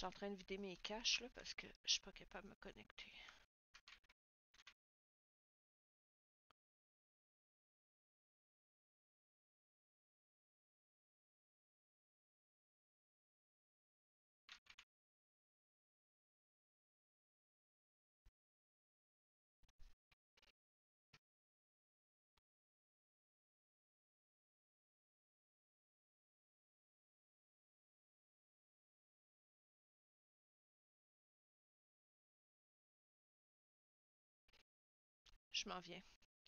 suis en train de vider mes caches là, parce que je suis pas capable de me connecter. Je m'en viens.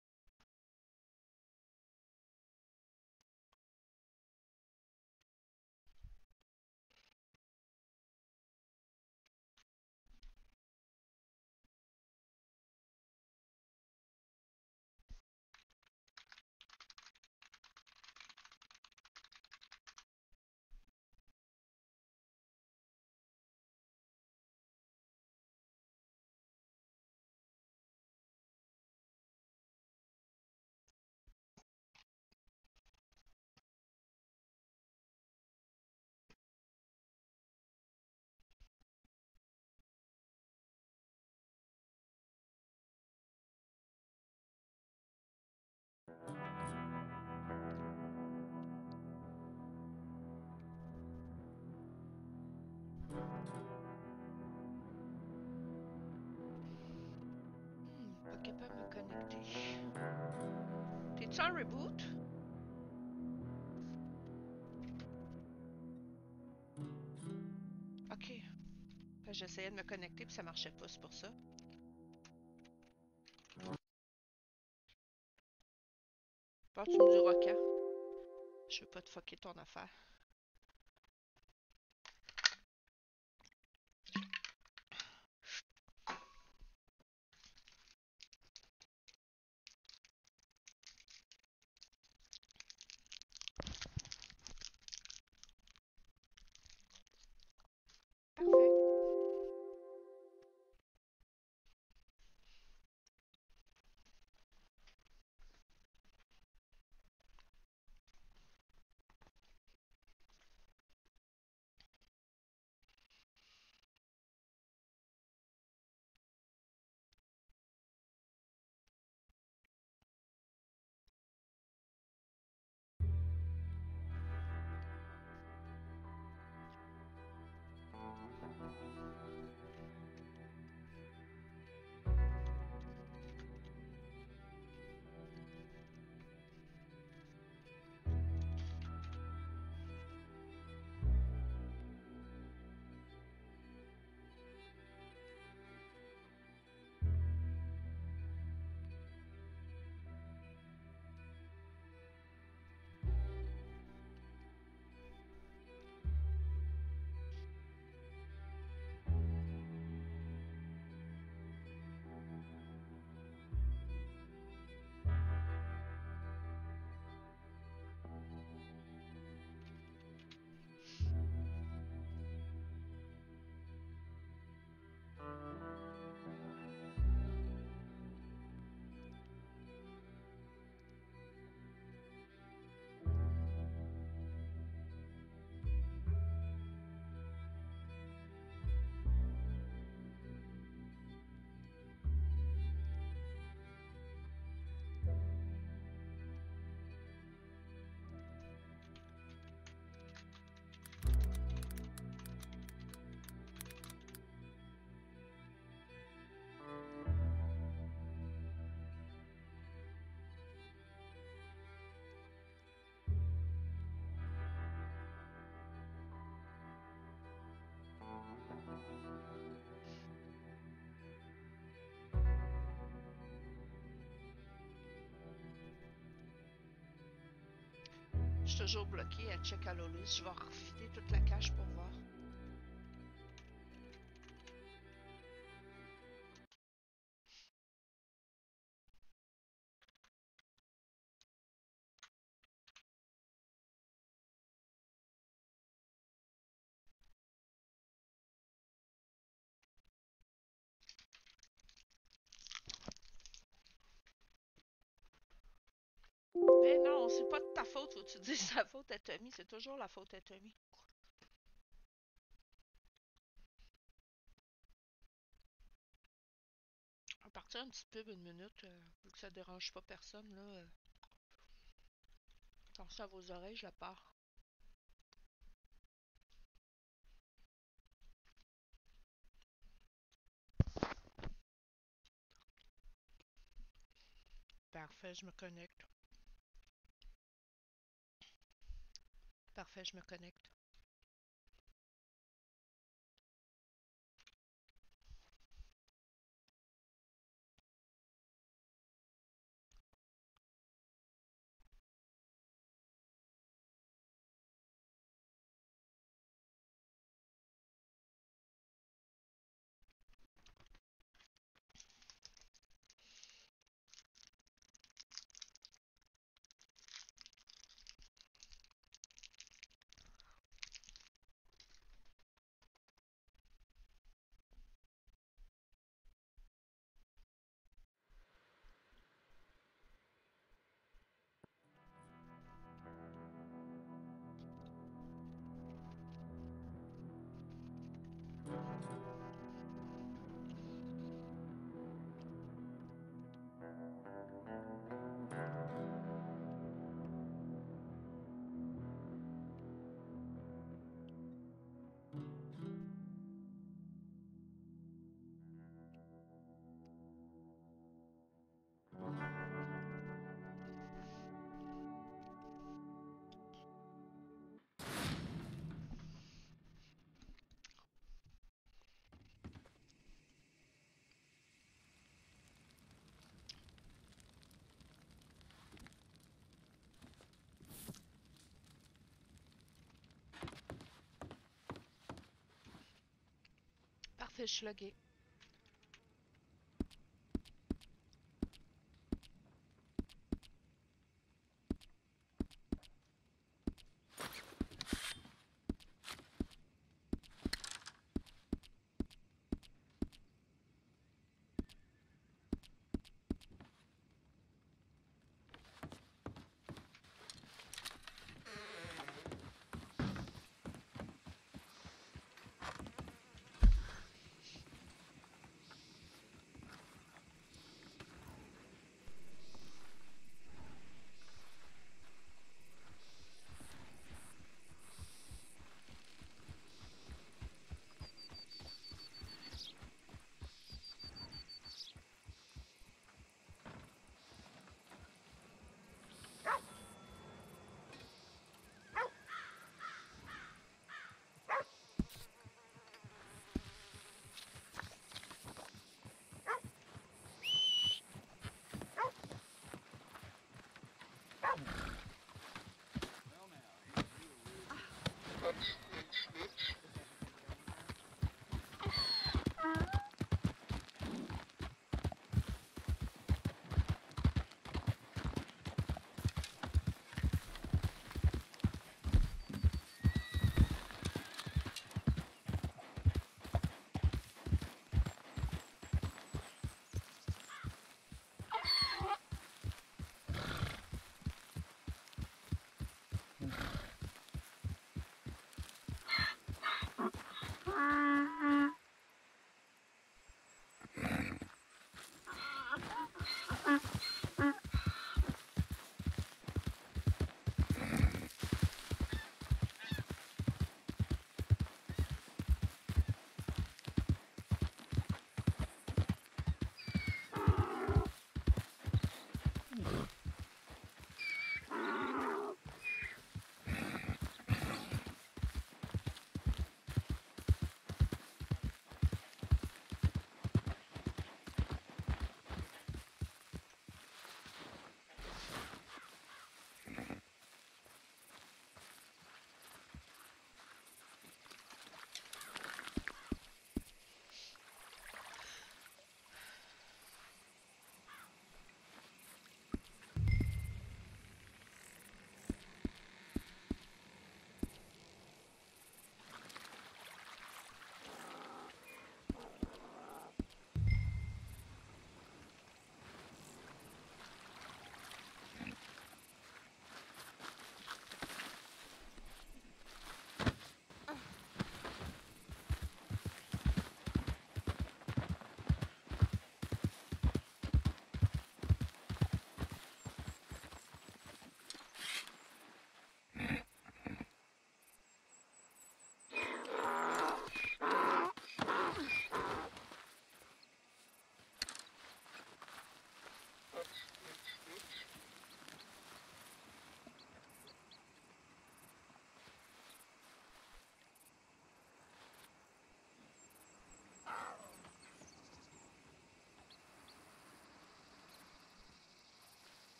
Pas capable de me connecter. T'es-tu en reboot? Ok. J'essayais de me connecter puis ça marchait pas, c'est pour ça. Bon, tu me diras quand. Je veux pas te fucker ton affaire. Parfait. Je suis toujours bloqué à check Allolis. Je vais refider toute la cache pour voir. Mais non, c'est pas de ta faute. Faut que tu dises la faute à Tommy. C'est toujours la faute à Tommy. partir un petit pub une minute, vu que ça dérange pas personne, là. Pensez à vos oreilles, je la pars. Parfait, je me connecte. Parfait, je me connecte. Parfait, je suis logué.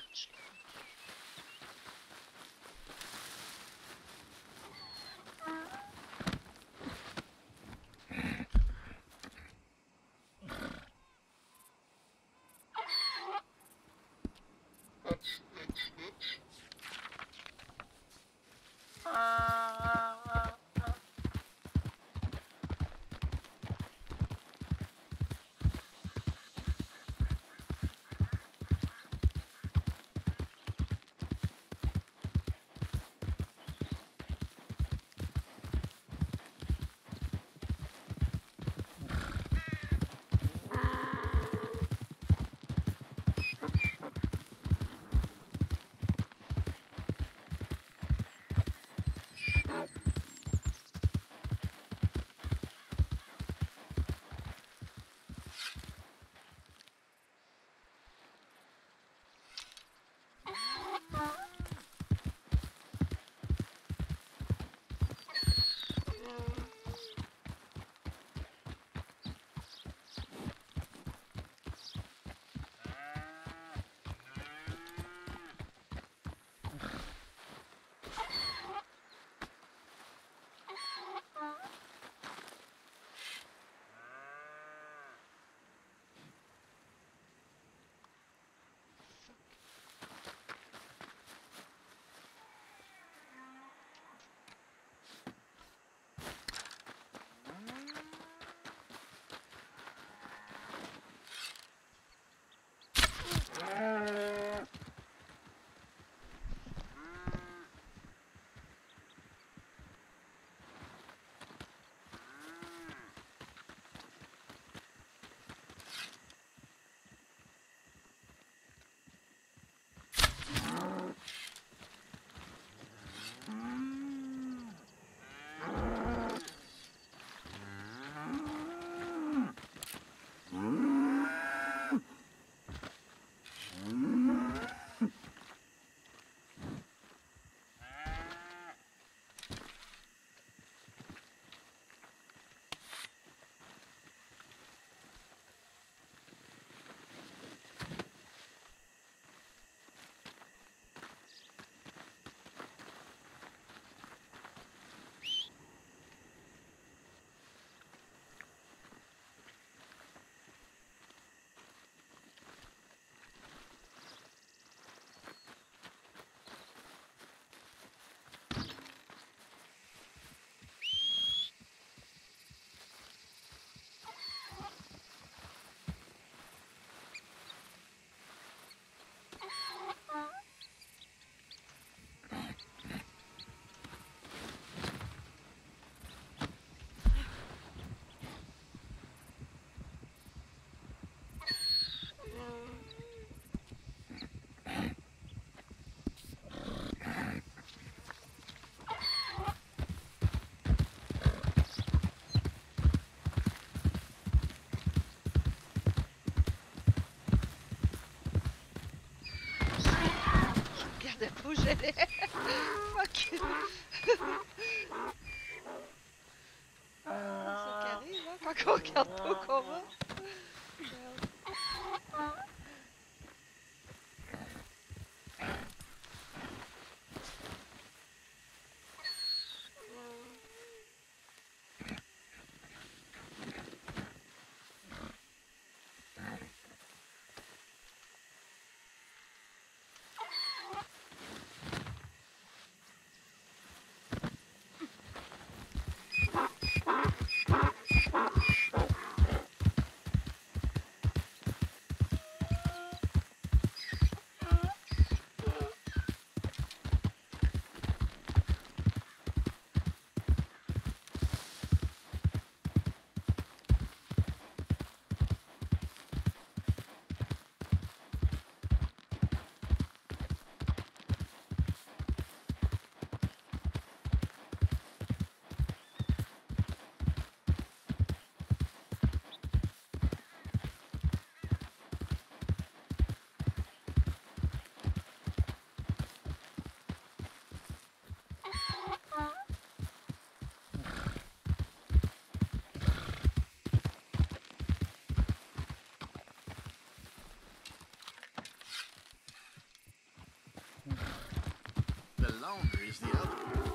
torche. Regardez pas où j'allais. Fuck. C'est ça qui arrive, hein, quand on regarde pas au combat. laundry's the other.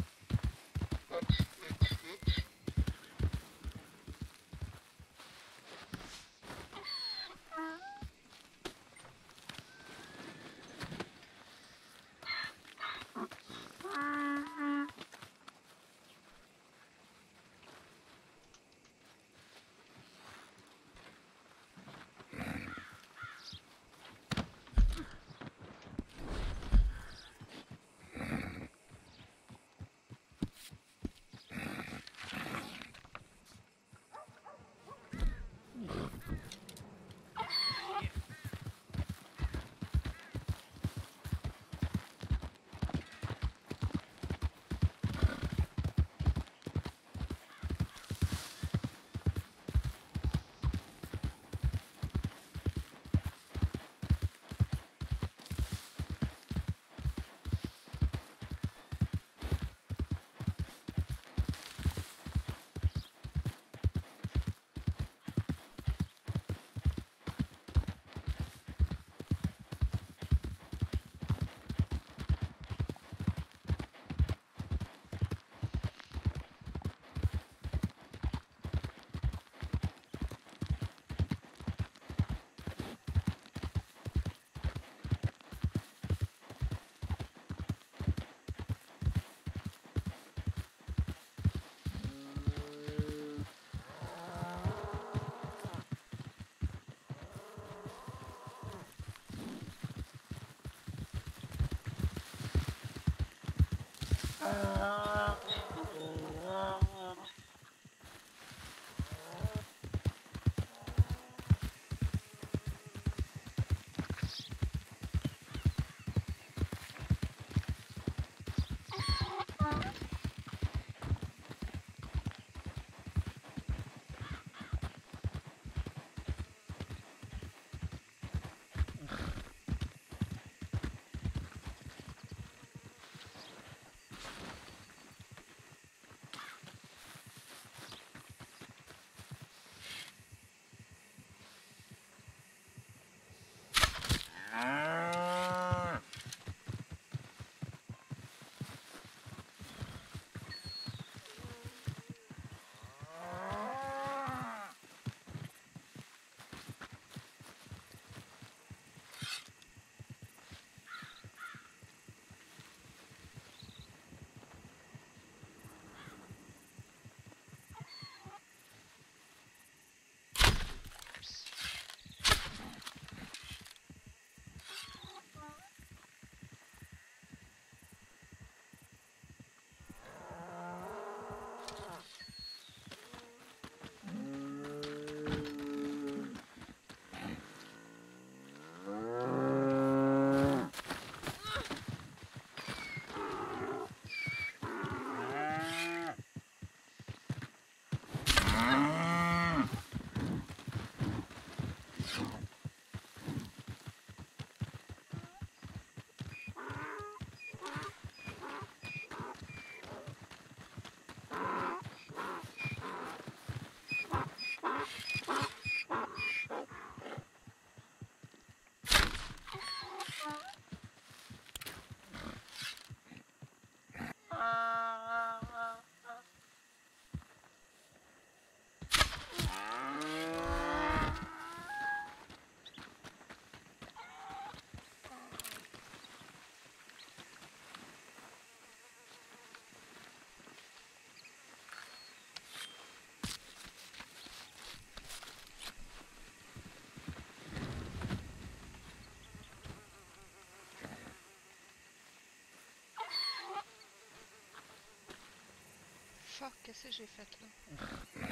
Fuck, qu'est-ce que j'ai fait là?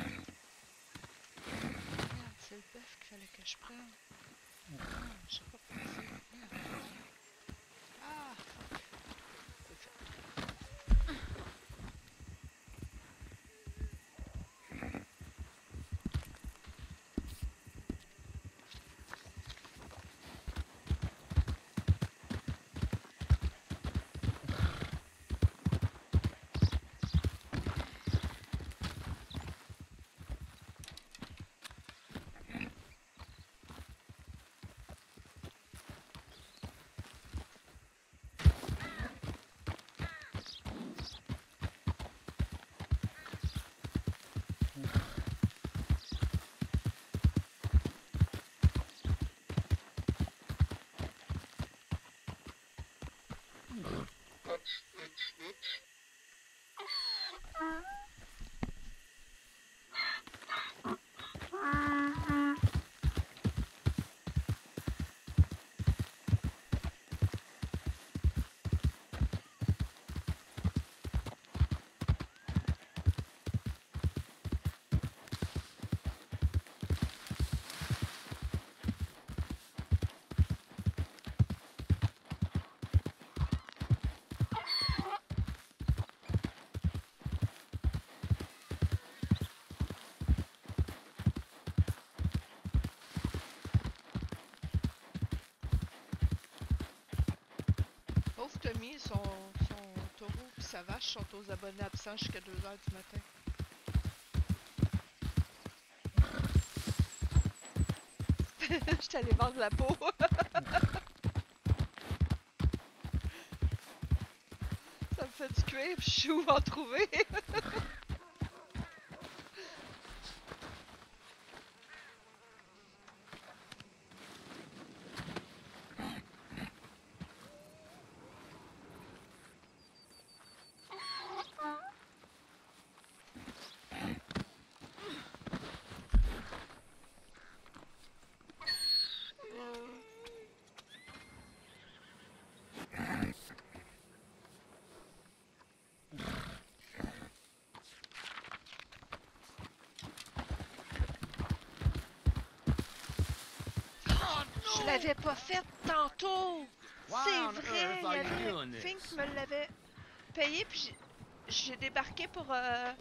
Merde, c'est le bœuf qu'il fallait que je prenne. Ah, j'ai pas pensé. Merde. Ah, fuck. C'est fait. Tommy, son taureau et sa vache sont aux abonnés absents jusqu'à 2 h du matin. Je suis allée vendre la peau. Ça me fait du cuir, puis je suis où en trouver. Je l'avais pas fait tantôt. C'est vrai, il y avait une fille qui me l'avait payé, puis j'ai débarqué pour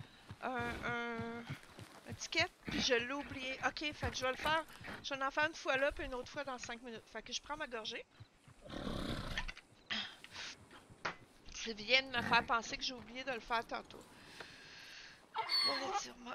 un ticket, puis je l'ai oublié. Ok, fait que je vais le faire. Je vais en faire une fois là, puis une autre fois dans 5 minutes. Fait que je prends ma gorgée. Ça vient de me faire penser que j'ai oublié de le faire tantôt. Mon étirement.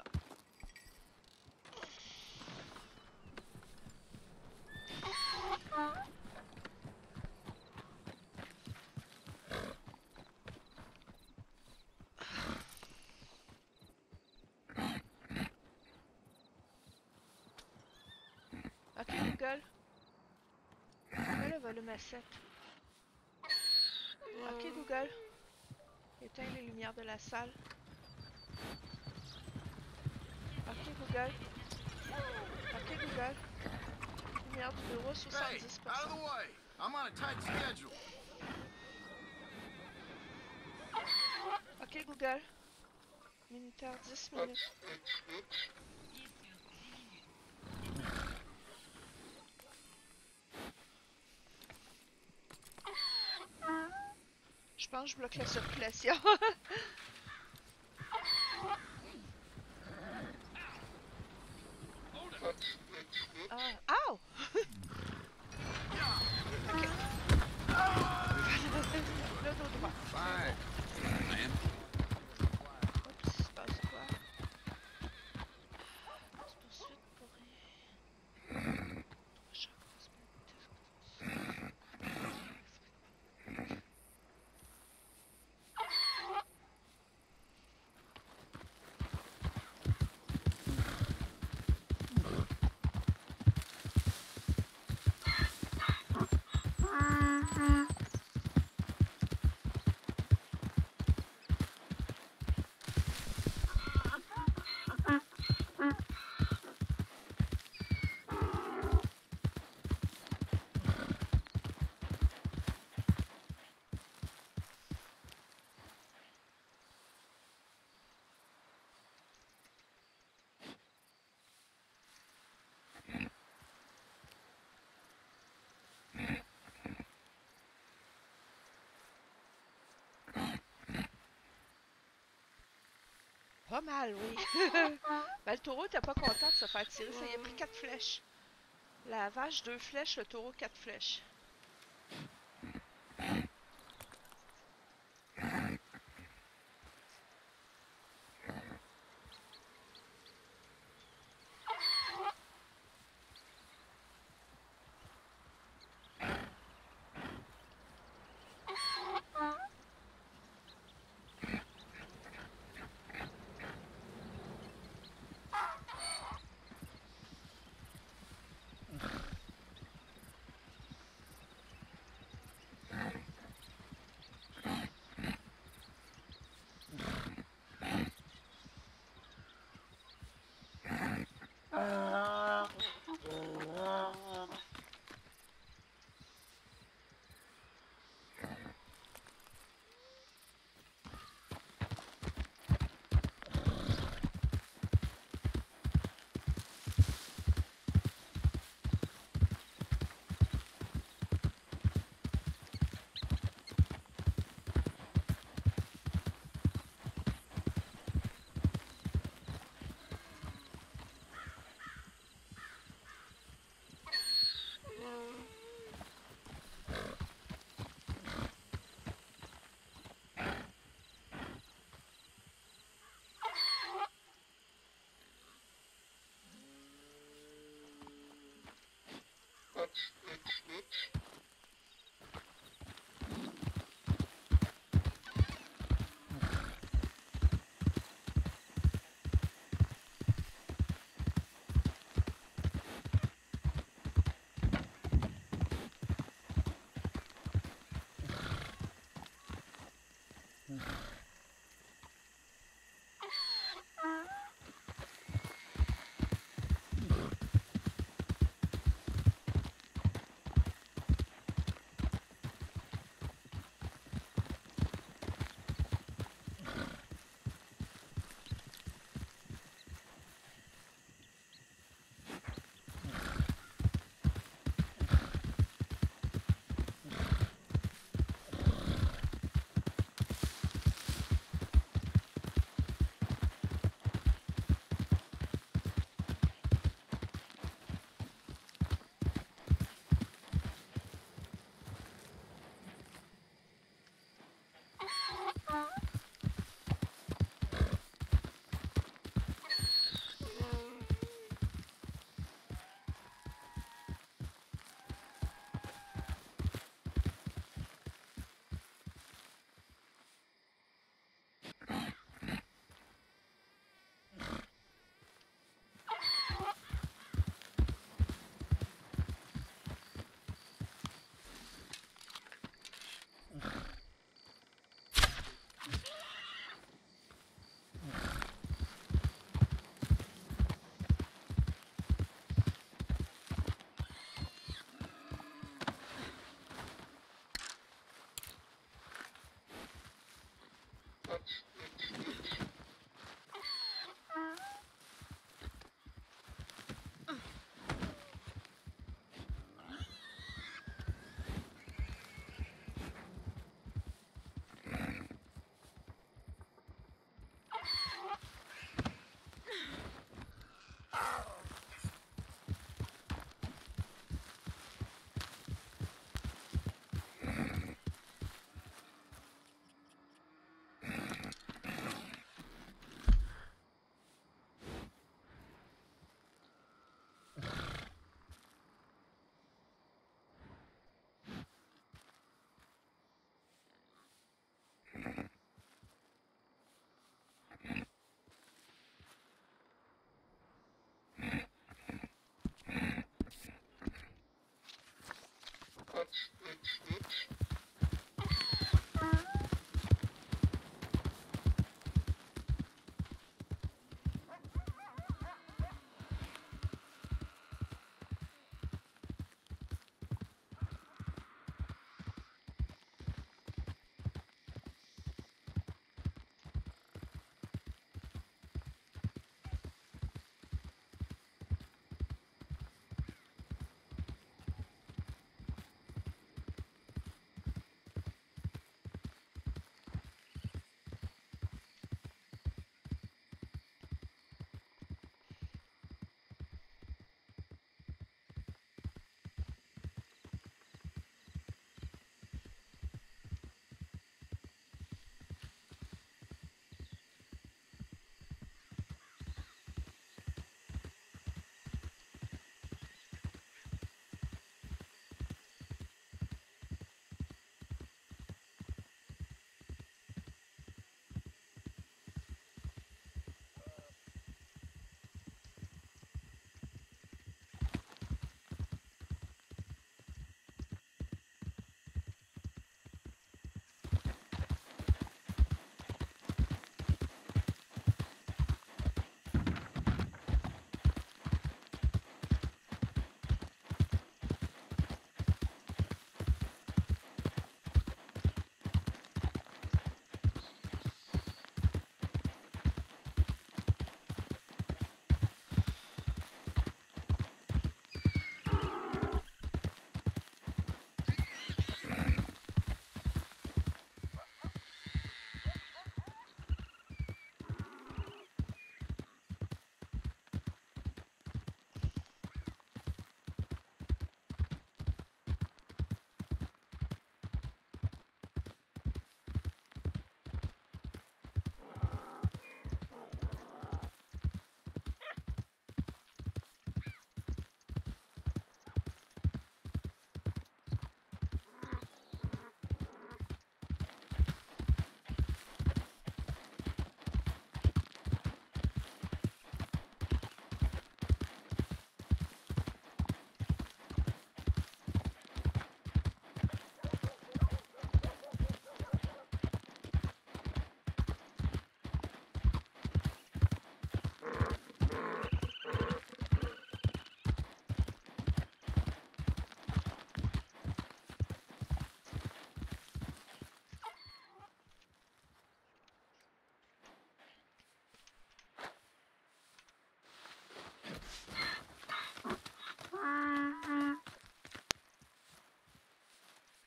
Ok, Google. Mets le volume à 7. Ok, Google. Éteins les lumières de la salle. Ok, Google. Ok, Google. Lumière du bureau, 70%. Out of the way. I'm on a tight schedule. Ok, Google. Minuteur, 10 minutes. Je pense que je bloque la circulation. Ah, ow! Ok. Le dos droit. Fine. Man. Oups, il se passe quoi? Poursuite pour rien. Pas mal, oui. Ben, le taureau était pas content de se faire tirer. Ça y a pris 4 flèches. La vache, 2 flèches. Le taureau, 4 flèches.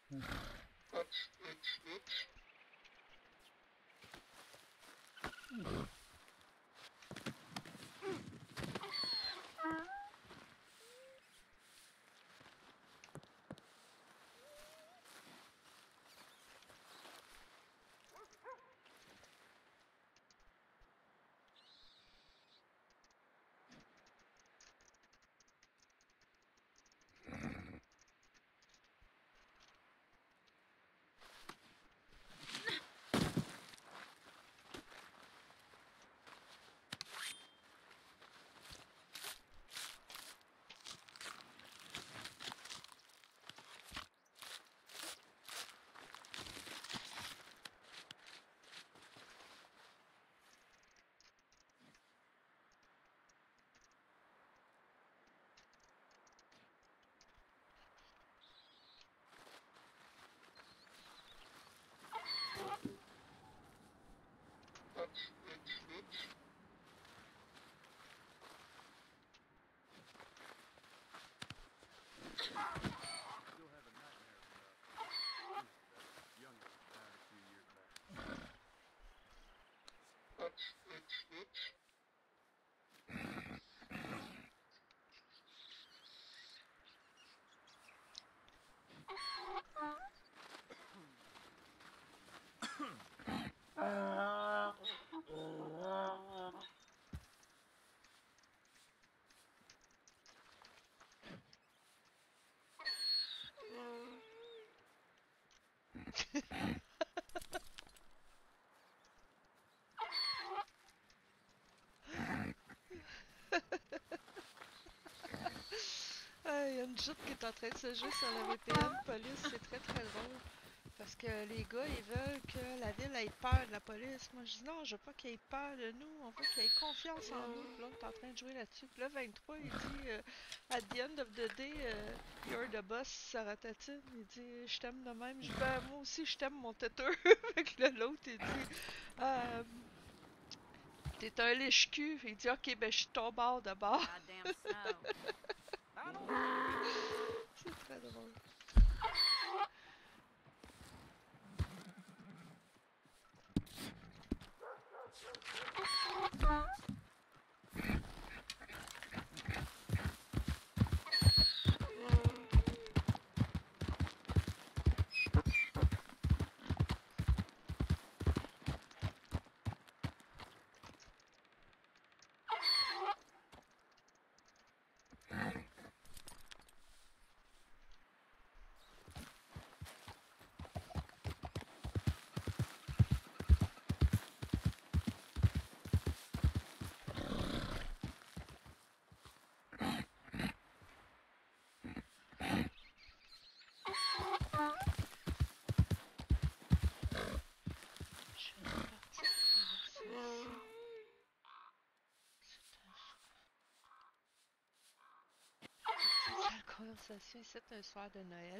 Still have a nightmare about, that young one died a few years back. Ah, il y a une joute qui est en train de se jouer sur le VPN police, c'est très très drôle. Parce que les gars, ils veulent que la ville ait peur de la police. Moi, je dis non, je veux pas qu'il ait peur de nous. On veut qu'il ait confiance en nous. Puis là, on est en train de jouer là-dessus. Puis là, 23, il dit At the end of the day, you're the boss, Saratatine. Il dit je t'aime de même. Je dis ben, moi aussi, je t'aime, mon têteux. Fait que là, l'autre, il dit euh, t'es un lèche-cul. Il dit ok, ben, je suis ton bord de bord. Goddamn snow. I don't know. C'est très drôle. Je vais partir traverser ici. C'est ça la conversation ici, c'est un soir de Noël.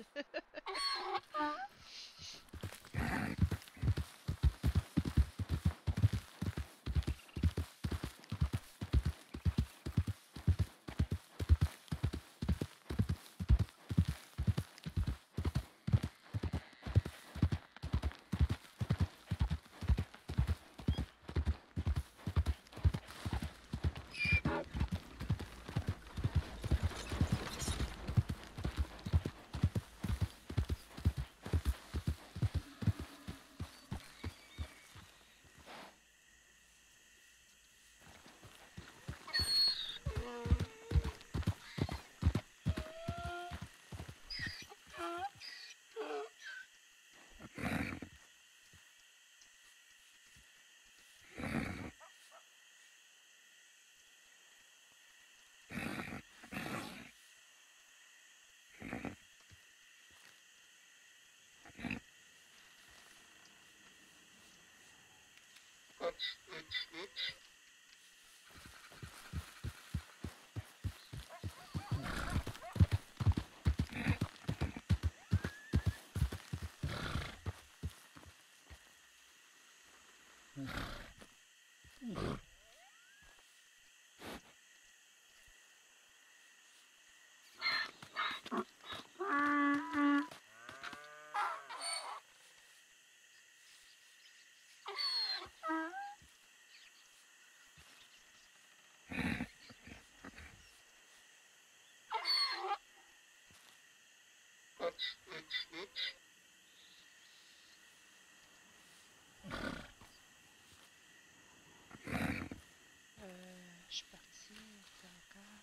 Je suis partie. Encore.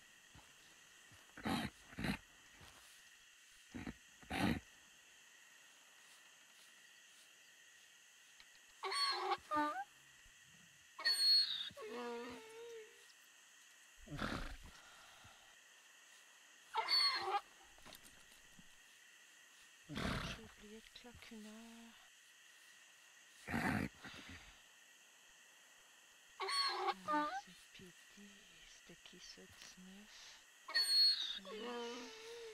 J'ai oublié de clock une heure. C'est PD. C'était qui ça? 19. 19.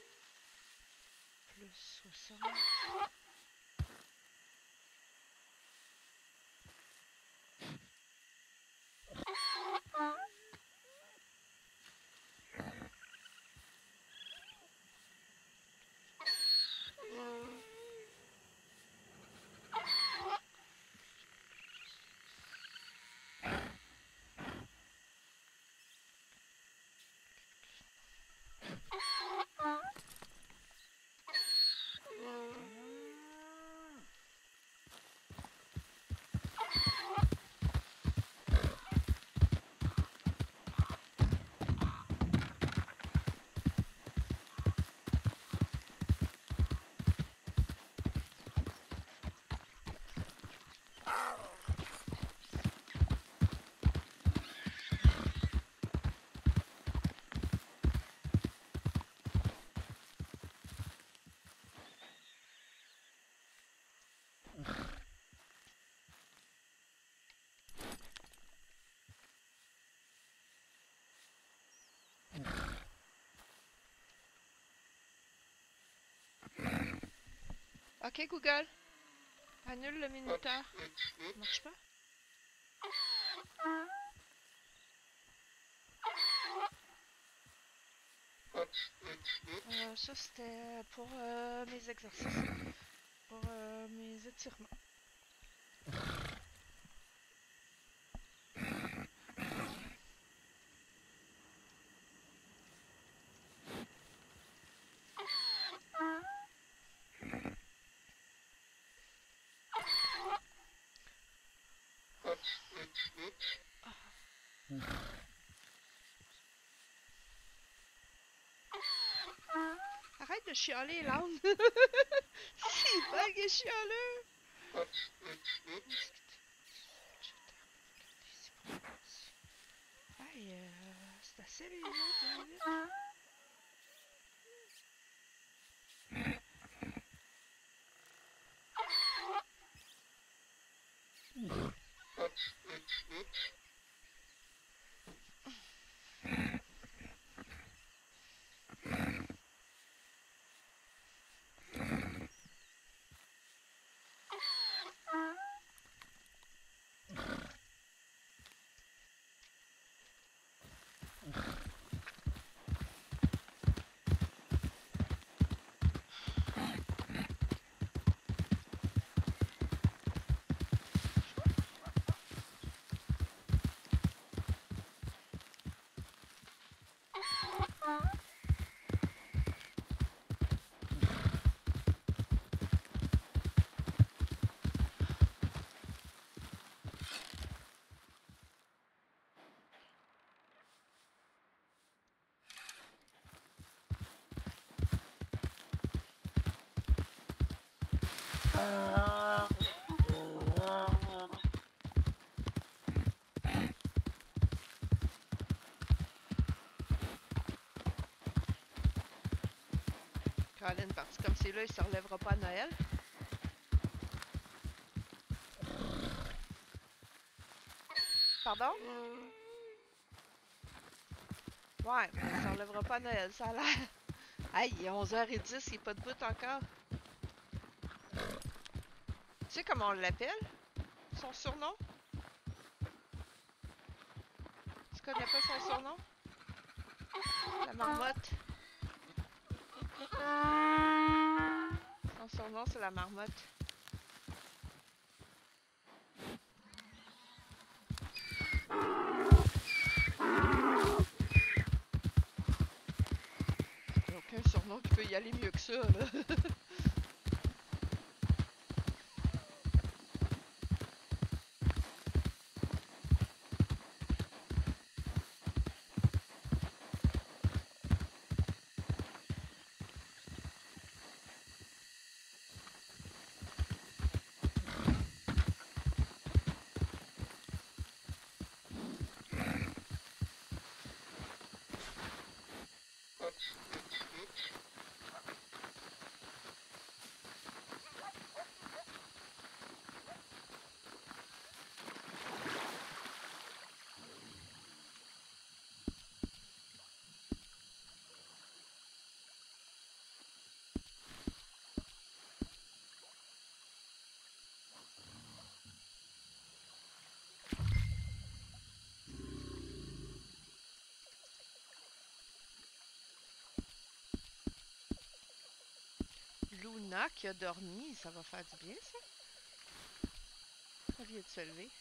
Plus 60. Ok Google, annule le minuteur. Ça marche pas? Ça c'était pour mes exercices, pour mes étirements. Arrête de chialer, l'âne! C'est pas que chialeux! Hey, c'est assez les autres, vite. Colin, parti comme c'est là, il se relèvera pas à Noël. Pardon? Ouais, mais il se relèvera pas à Noël, ça a l'air. Hey, il est 11h10, il est pas debout encore. Tu sais comment on l'appelle? Son surnom? Tu connais pas son surnom? La marmotte. Son surnom, c'est la marmotte. Il n'y a aucun surnom qui peut y aller mieux que ça, là. Luna qui a dormi, ça va faire du bien, ça. Au lieu de se lever.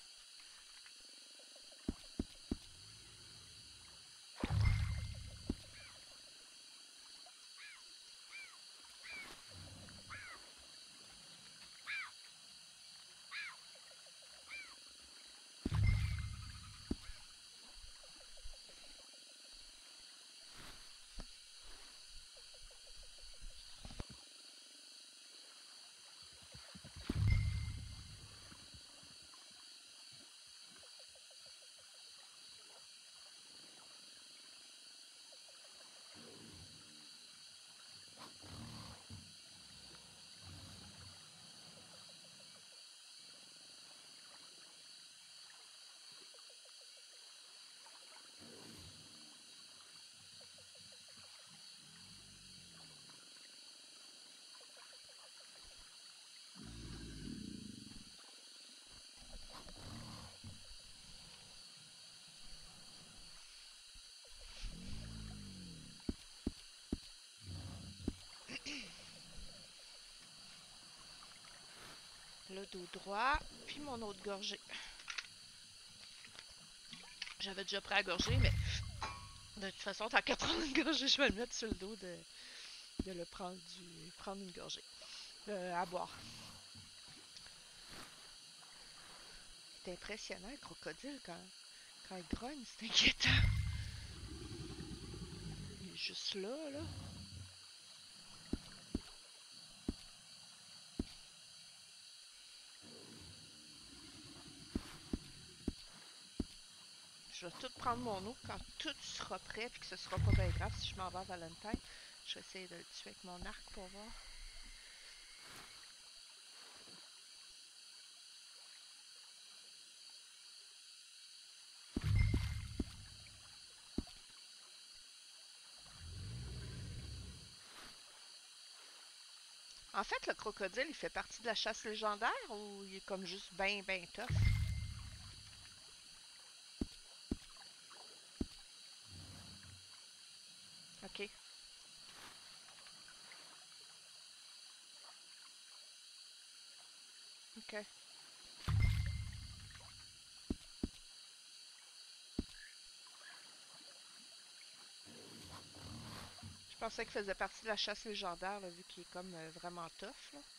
Le dos droit, puis mon autre gorgée. J'avais déjà prêt à gorger, mais de toute façon, tant qu'à prendre une gorgée, je vais le mettre sur le dos de le prendre une gorgée à boire. C'est impressionnant, le crocodile, quand il grogne, c'est inquiétant. Il est juste là. Je vais tout prendre mon eau quand tout sera prêt et que ce sera pas bien grave si je m'en vais à Valentine. Je vais essayer de le tuer avec mon arc pour voir. En fait, le crocodile, il fait partie de la chasse légendaire ou il est comme juste ben tough? Ok. Ok. Je pensais qu'il faisait partie de la chasse légendaire, là, vu qu'il est comme vraiment tough, là.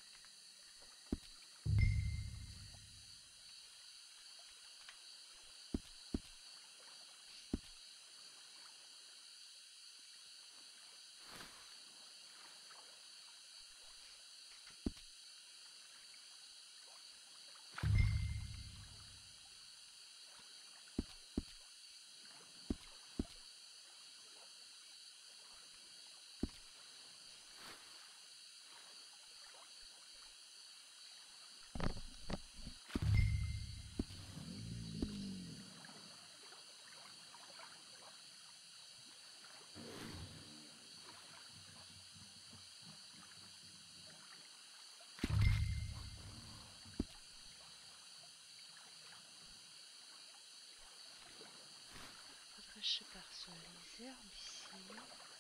Faudrait que je perçois les herbes ici.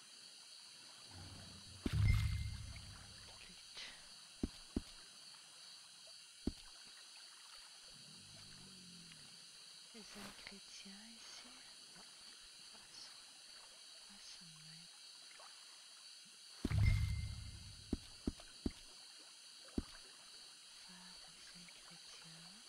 Les ingrédients ici. Non, pas ça. Pas ça de même. Faire des ingrédients.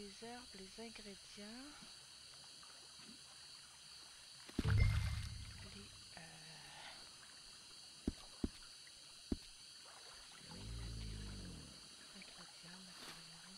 les herbes, les ingrédients. Les ingrédients, matériaux.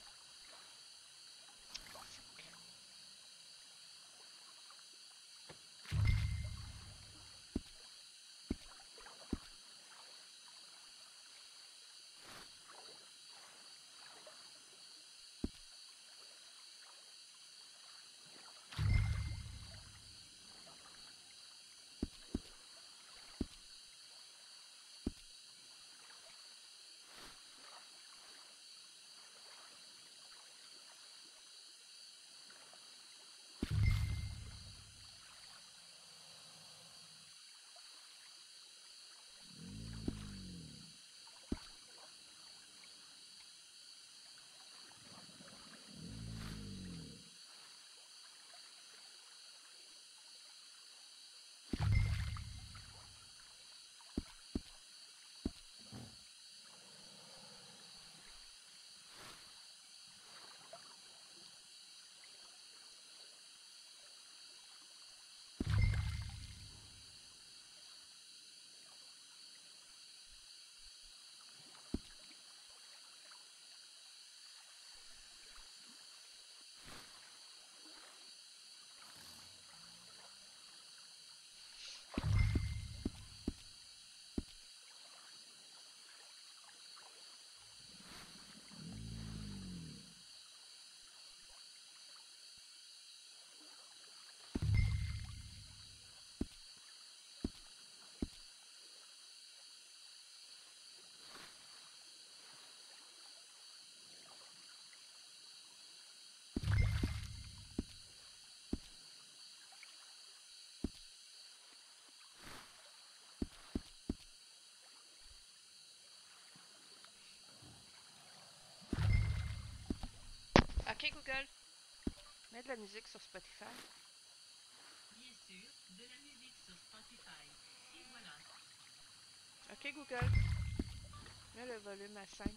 Ok Google, mets de la musique sur Spotify. Bien sûr, de la musique sur Spotify. Et voilà. Ok Google, mets le volume à 5.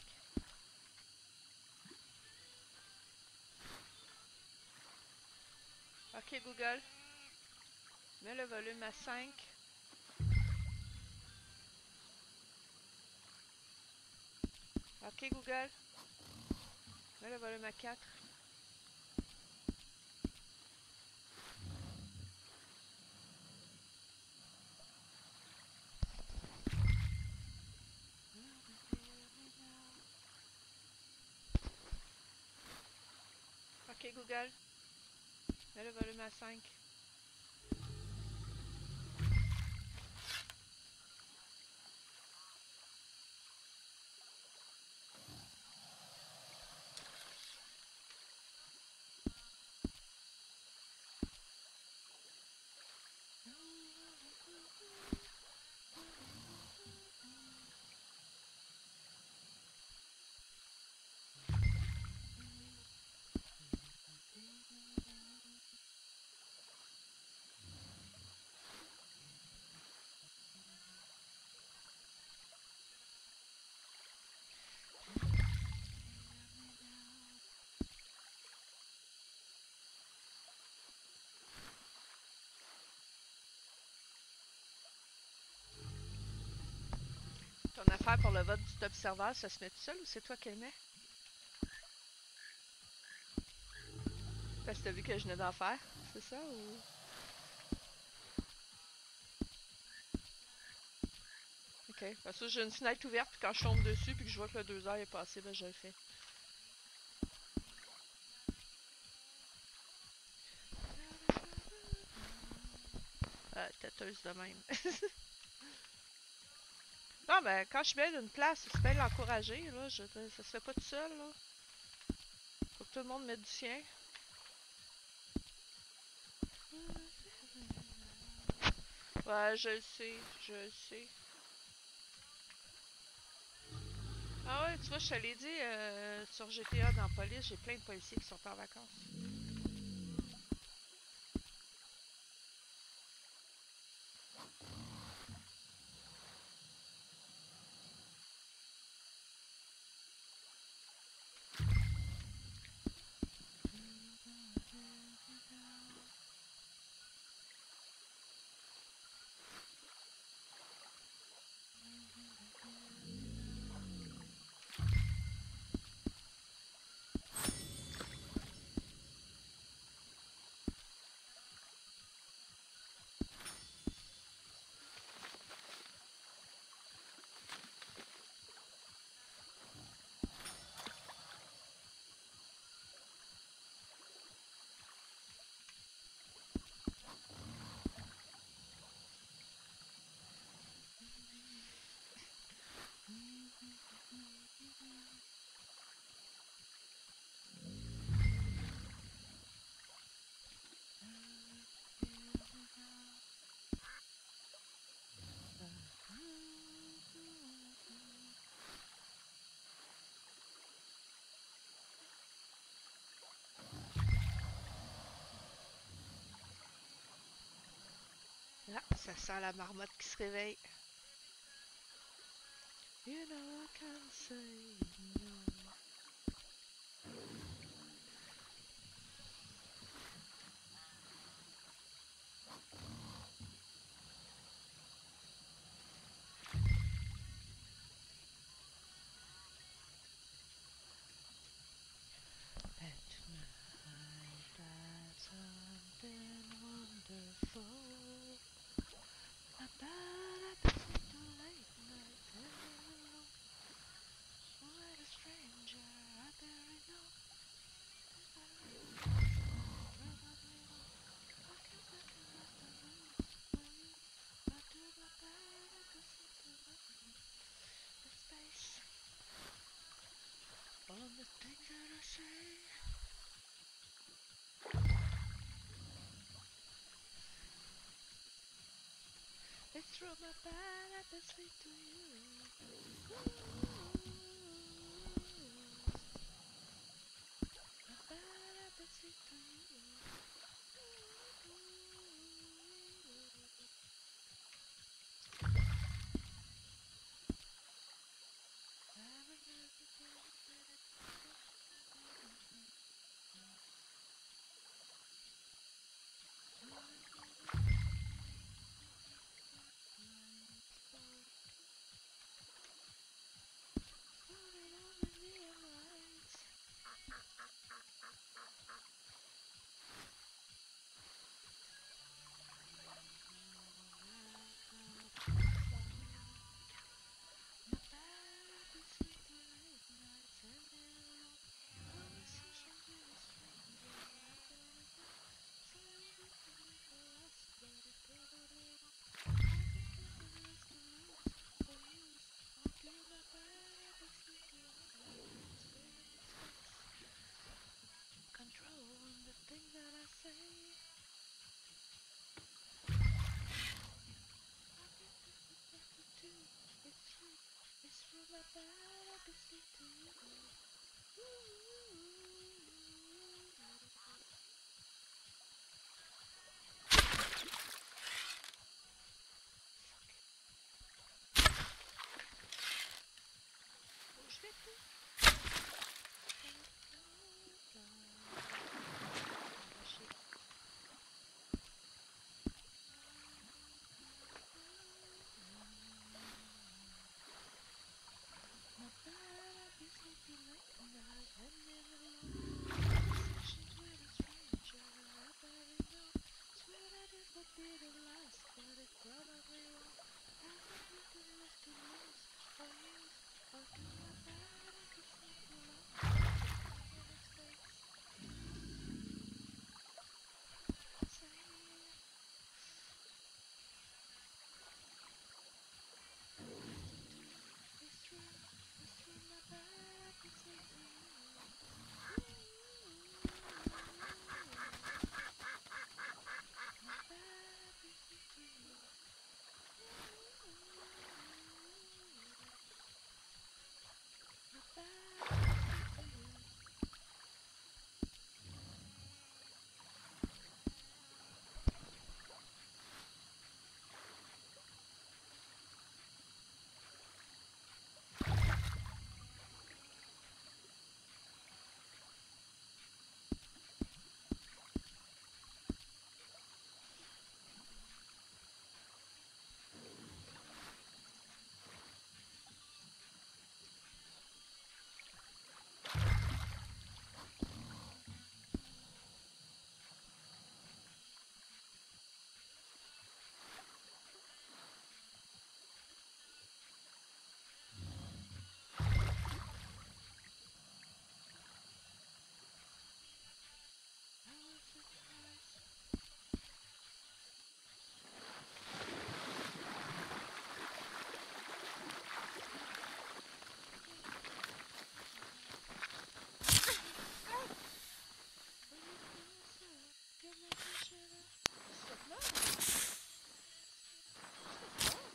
Ok Google, mets le volume à 5. Ok Google, mets le volume à 4. Ok Google, mets le volume à 5. Ton affaire pour le vote du top serveur, ça se met tout seul ou c'est toi qui le mets? Parce que t'as vu que je venais d'en faire, c'est ça ou... Ok, parce que j'ai une fenêtre ouverte, puis quand je tombe dessus, puis que je vois que le 2 heures est passé, ben je le fais. Têteuse de même. Non, ben quand je mets une place, c'est bien l'encourager, là. Ça se fait pas tout seul, là. Faut que tout le monde mette du sien. Ouais, je le sais, je le sais. Ah ouais, tu vois, je te l'ai dit, sur GTA dans Police, j'ai plein de policiers qui sont en vacances. Ça sent la marmotte qui se réveille. You know I can't say no. At night, that's something wonderful. About at the late night, and alone, with a stranger, I barely know. Probably won't. I can't recognize the roots for you. I do my best to see the space. On the things that I say. It's from my bed at the sleep to you. My bed at the sleep to you. Control the things that I say. It's from my bed at the sleep to you. Oh, je l'ai fait. My bed at the sleep to late night and then alone. Sessions with a stranger, I barely know. Swear that this would be the last, but it probably won't. I think we could lose to lose or use or do my bad at the sleep too long. In his face, say it's true, my bad at the sleep to you. My bad at the sleep to you. My bad at the sleep to you. I was surprised. When you feel so, can make me shiver. Stop now. Stop now.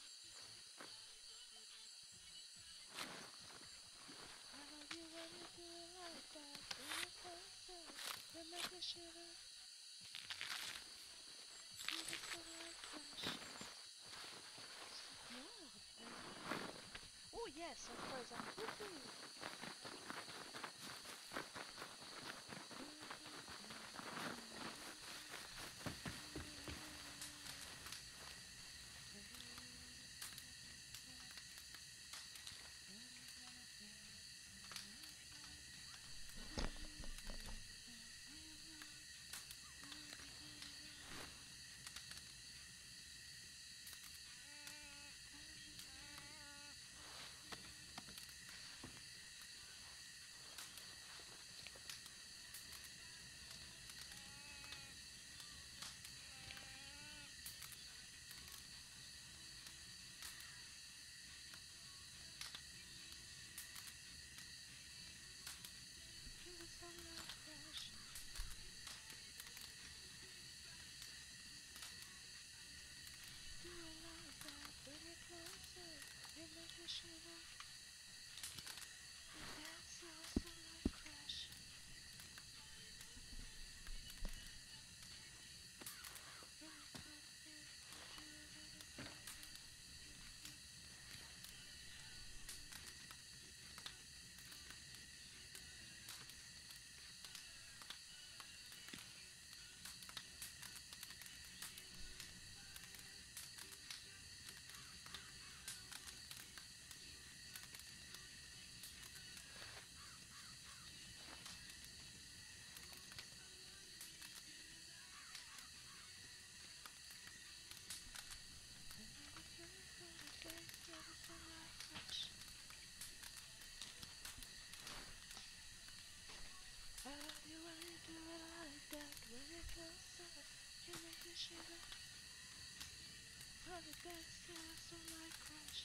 I love you when you do it like that. When you feel so, can make me shiver. You just so like flash. Yes, un croissant. Woohoo! Feel the sunlight crash. Do you like that? Bring it closer. It makes me shiver. The dance floor sunlight crash. You wanna do it like that? When it closer, you make me shiver. For the dance floor sunlight crash.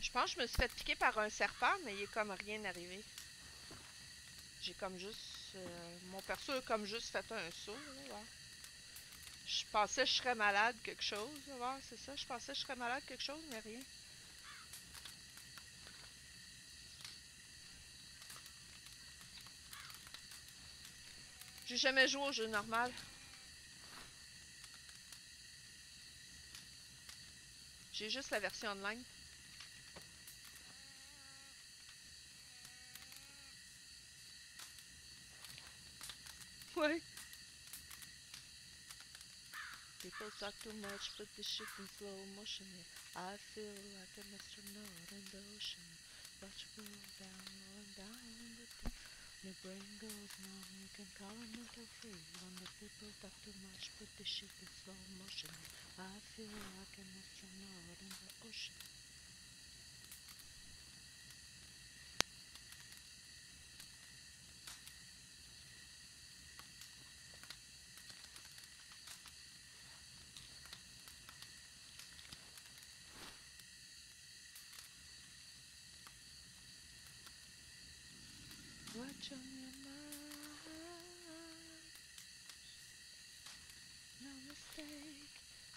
Je pense que je me suis fait piquer par un serpent, mais il est comme rien arrivé. J'ai comme juste... mon perso a comme juste fait un saut, là, ouais. Je pensais que je serais malade quelque chose, ouais, c'est ça. Je pensais que je serais malade quelque chose, mais rien. J'ai jamais joué au jeu normal. J'ai juste la version online. Ouais. People talk too much, put this shit in slow motion. I feel like an astronaut in the ocean. Watch it roll down, rolling down the deep. My brain goes numb, you can call it mental free. When the people talk too much, put this shit in slow motion. I feel like an astronaut in the ocean. What's on your mind? No mistake.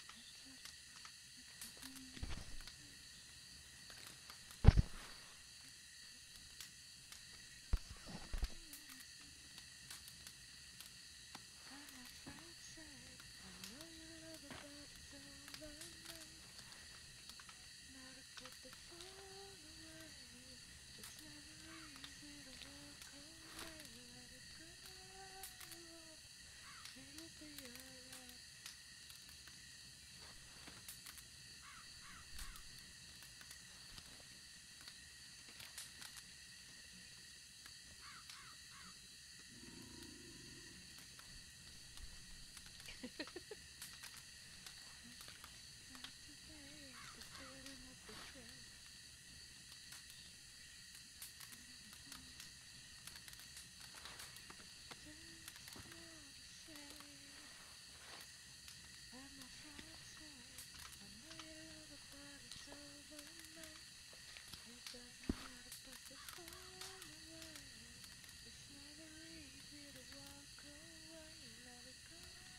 And my friend said, I know you love it, but it's overnight. Now to put the phone away. It's never easy to walk away. Let it go. It'll be alright. Not today, it's the feeling of betrayal. Just more to say. And my friend said, I know you love it, but it's overnight. It doesn't matter, put the phone away. It's never easy to walk away. Let it go.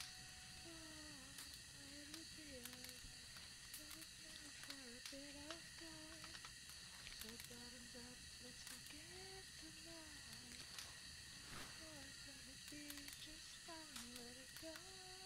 It'll be alright. So we're gonna for a bit of time. So bottoms up, let's forget tonight. Oh, it's gonna be just fine. Let it go.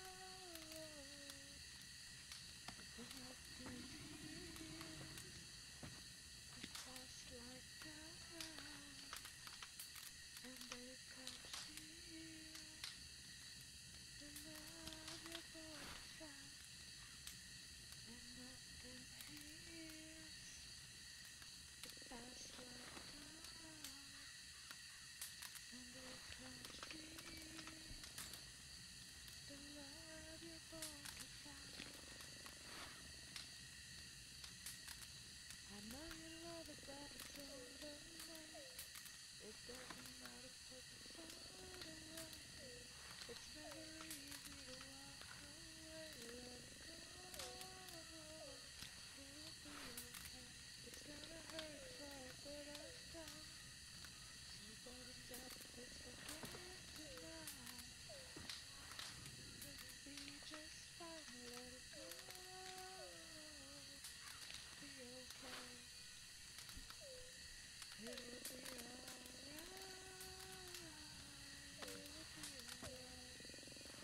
There's nothing here. It pass like that. And they can't see the love you're born to find. And nothing here. It pass like that. And they can't see the love you're born to find. I know you love it, but it's overnight. It doesn't matter, put the phone away. It's never easy to walk away. Let it go. It'll be okay. It's gonna hurt for a bit of time. So bottoms up, let's forget tonight. It'll be just fine. Let it go. Be okay. It'll be alright. It'll be alright.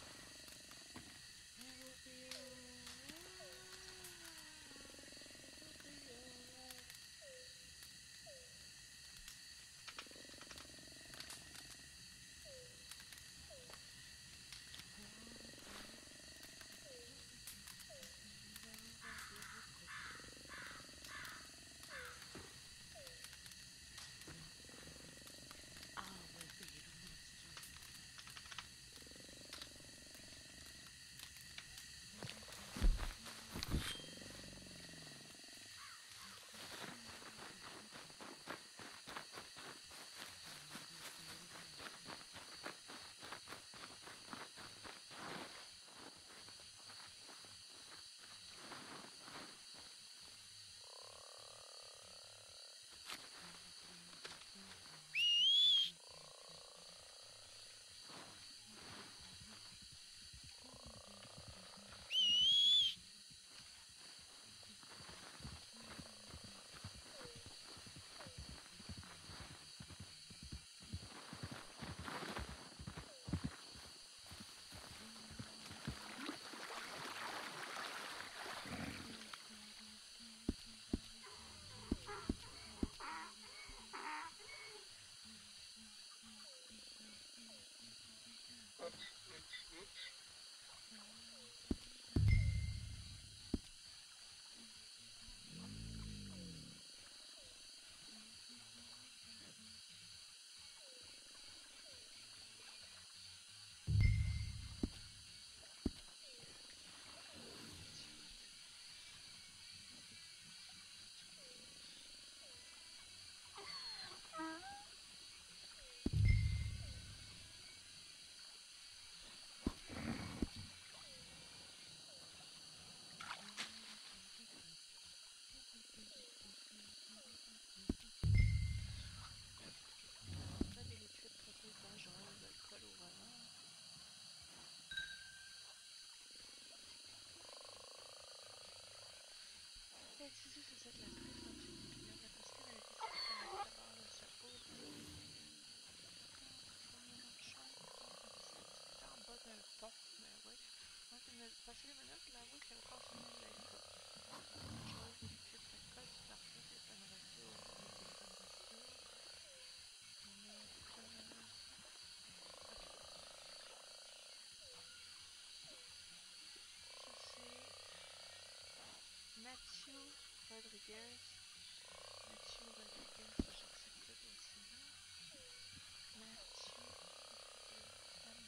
Rodriguez. Mathieu Rodriguez, j'accepte le dossier là. Mathieu Rodriguez.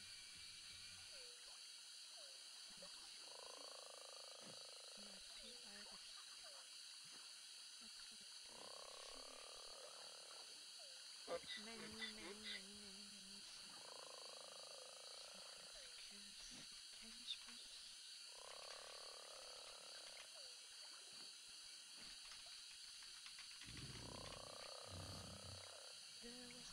Mani, son matricule, c'est 15, je pense. There was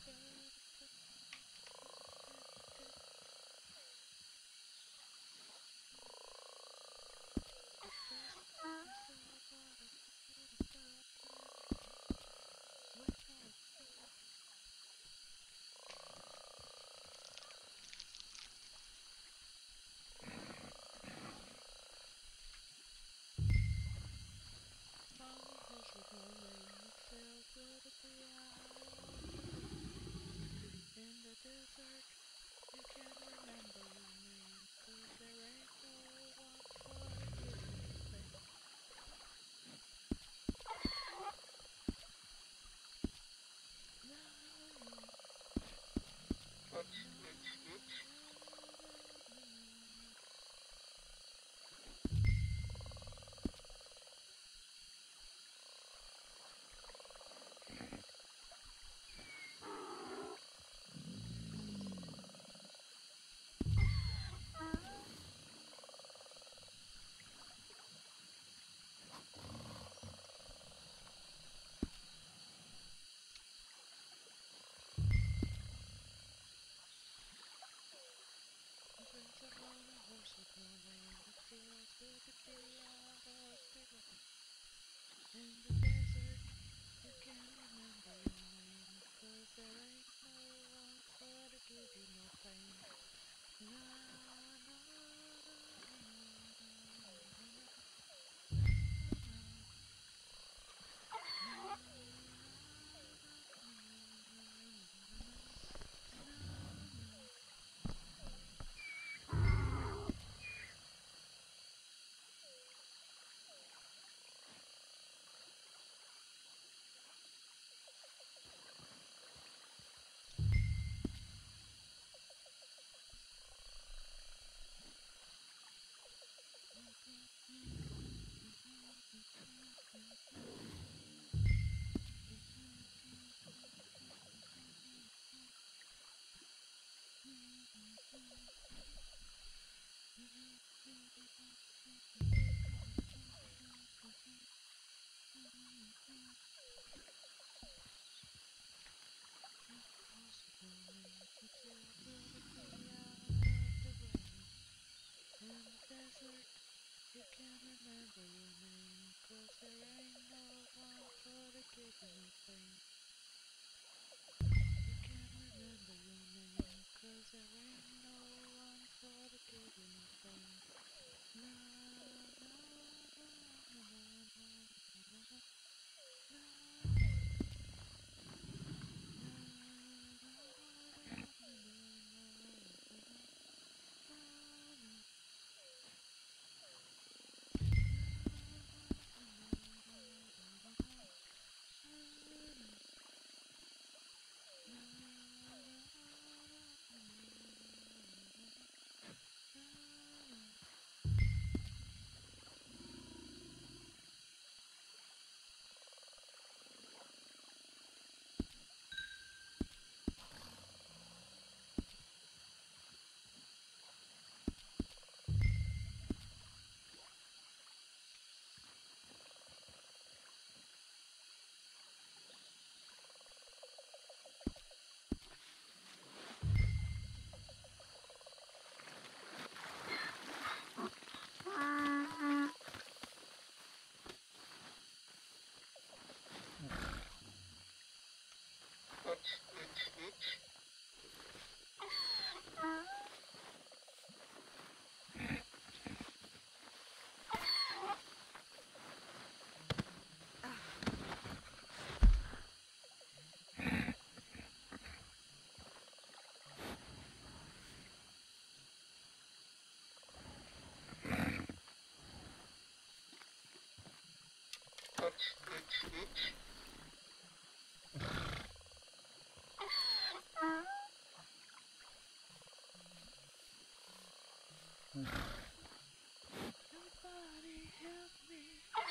Nobody help me.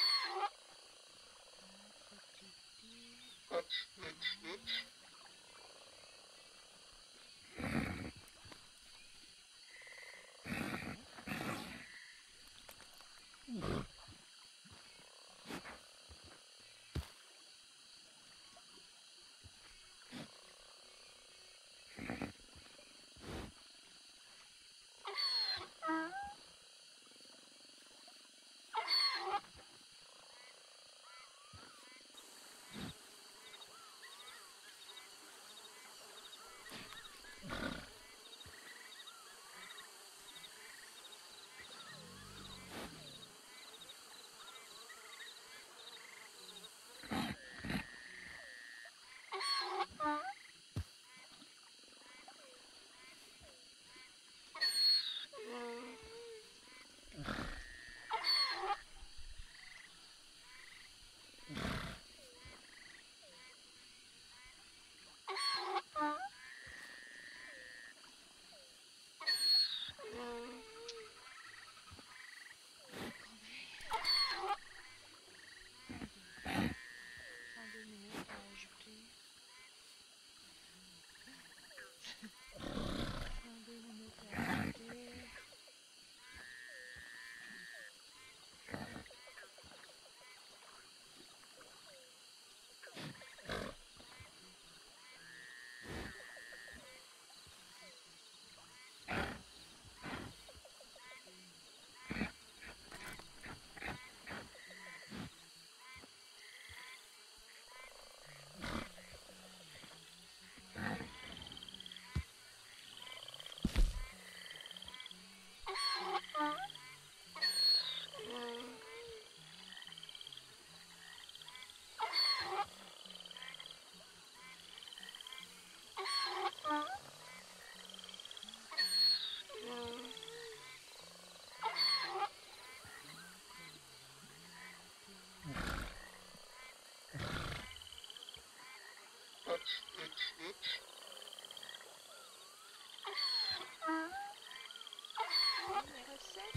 Numéro 7.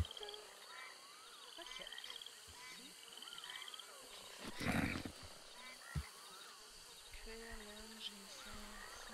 Recette. Cuire, laine, ginseng,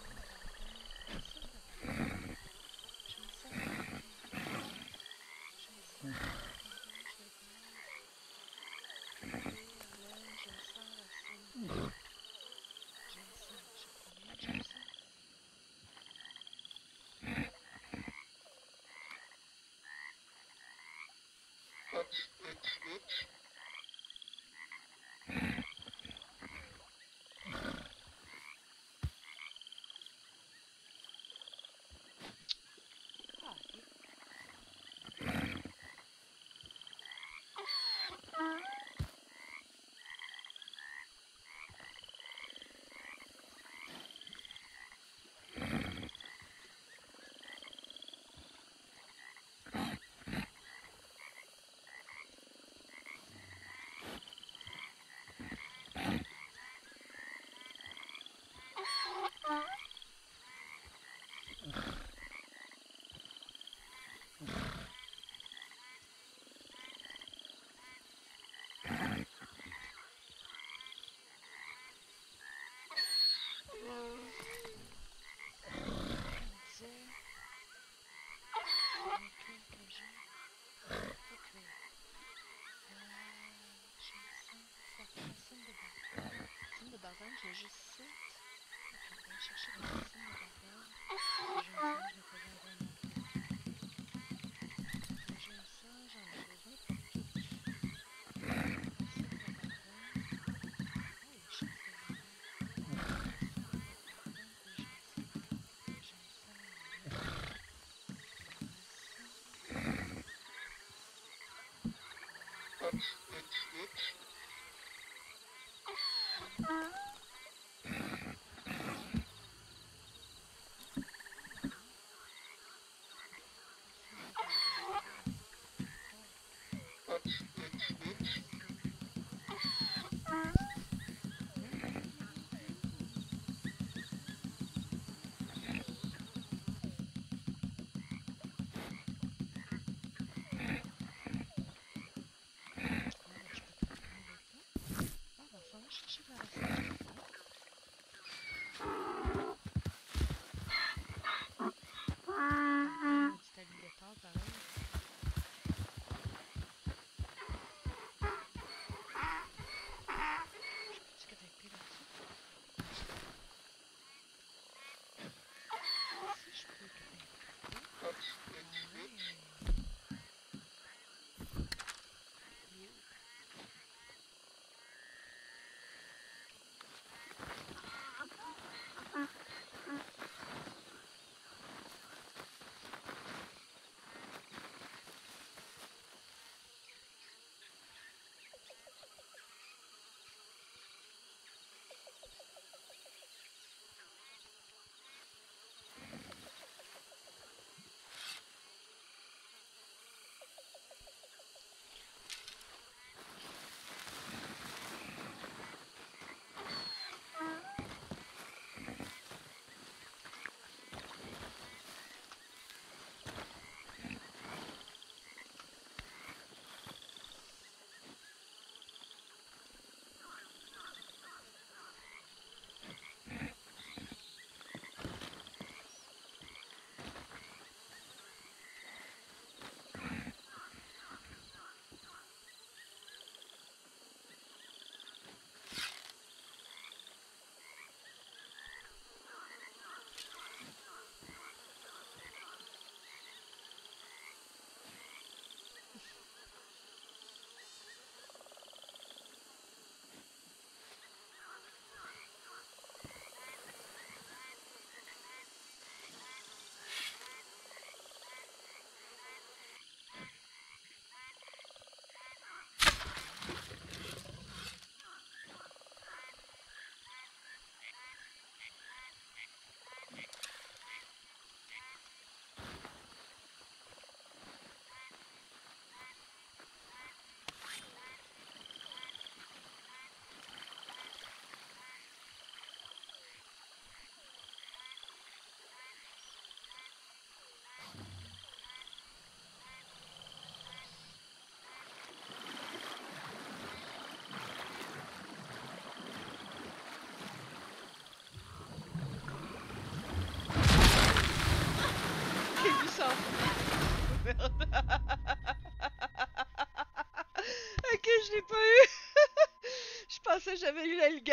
j'ai juste 7. Ok, on va chercher des racines de barbare. Ginseng, je me faisais un bon Le ginseng, j'en ai besoin pour tout. Racines de barbare. Oh, les chances de barbare. Racines de barbare et ginseng. Ginseng, racines.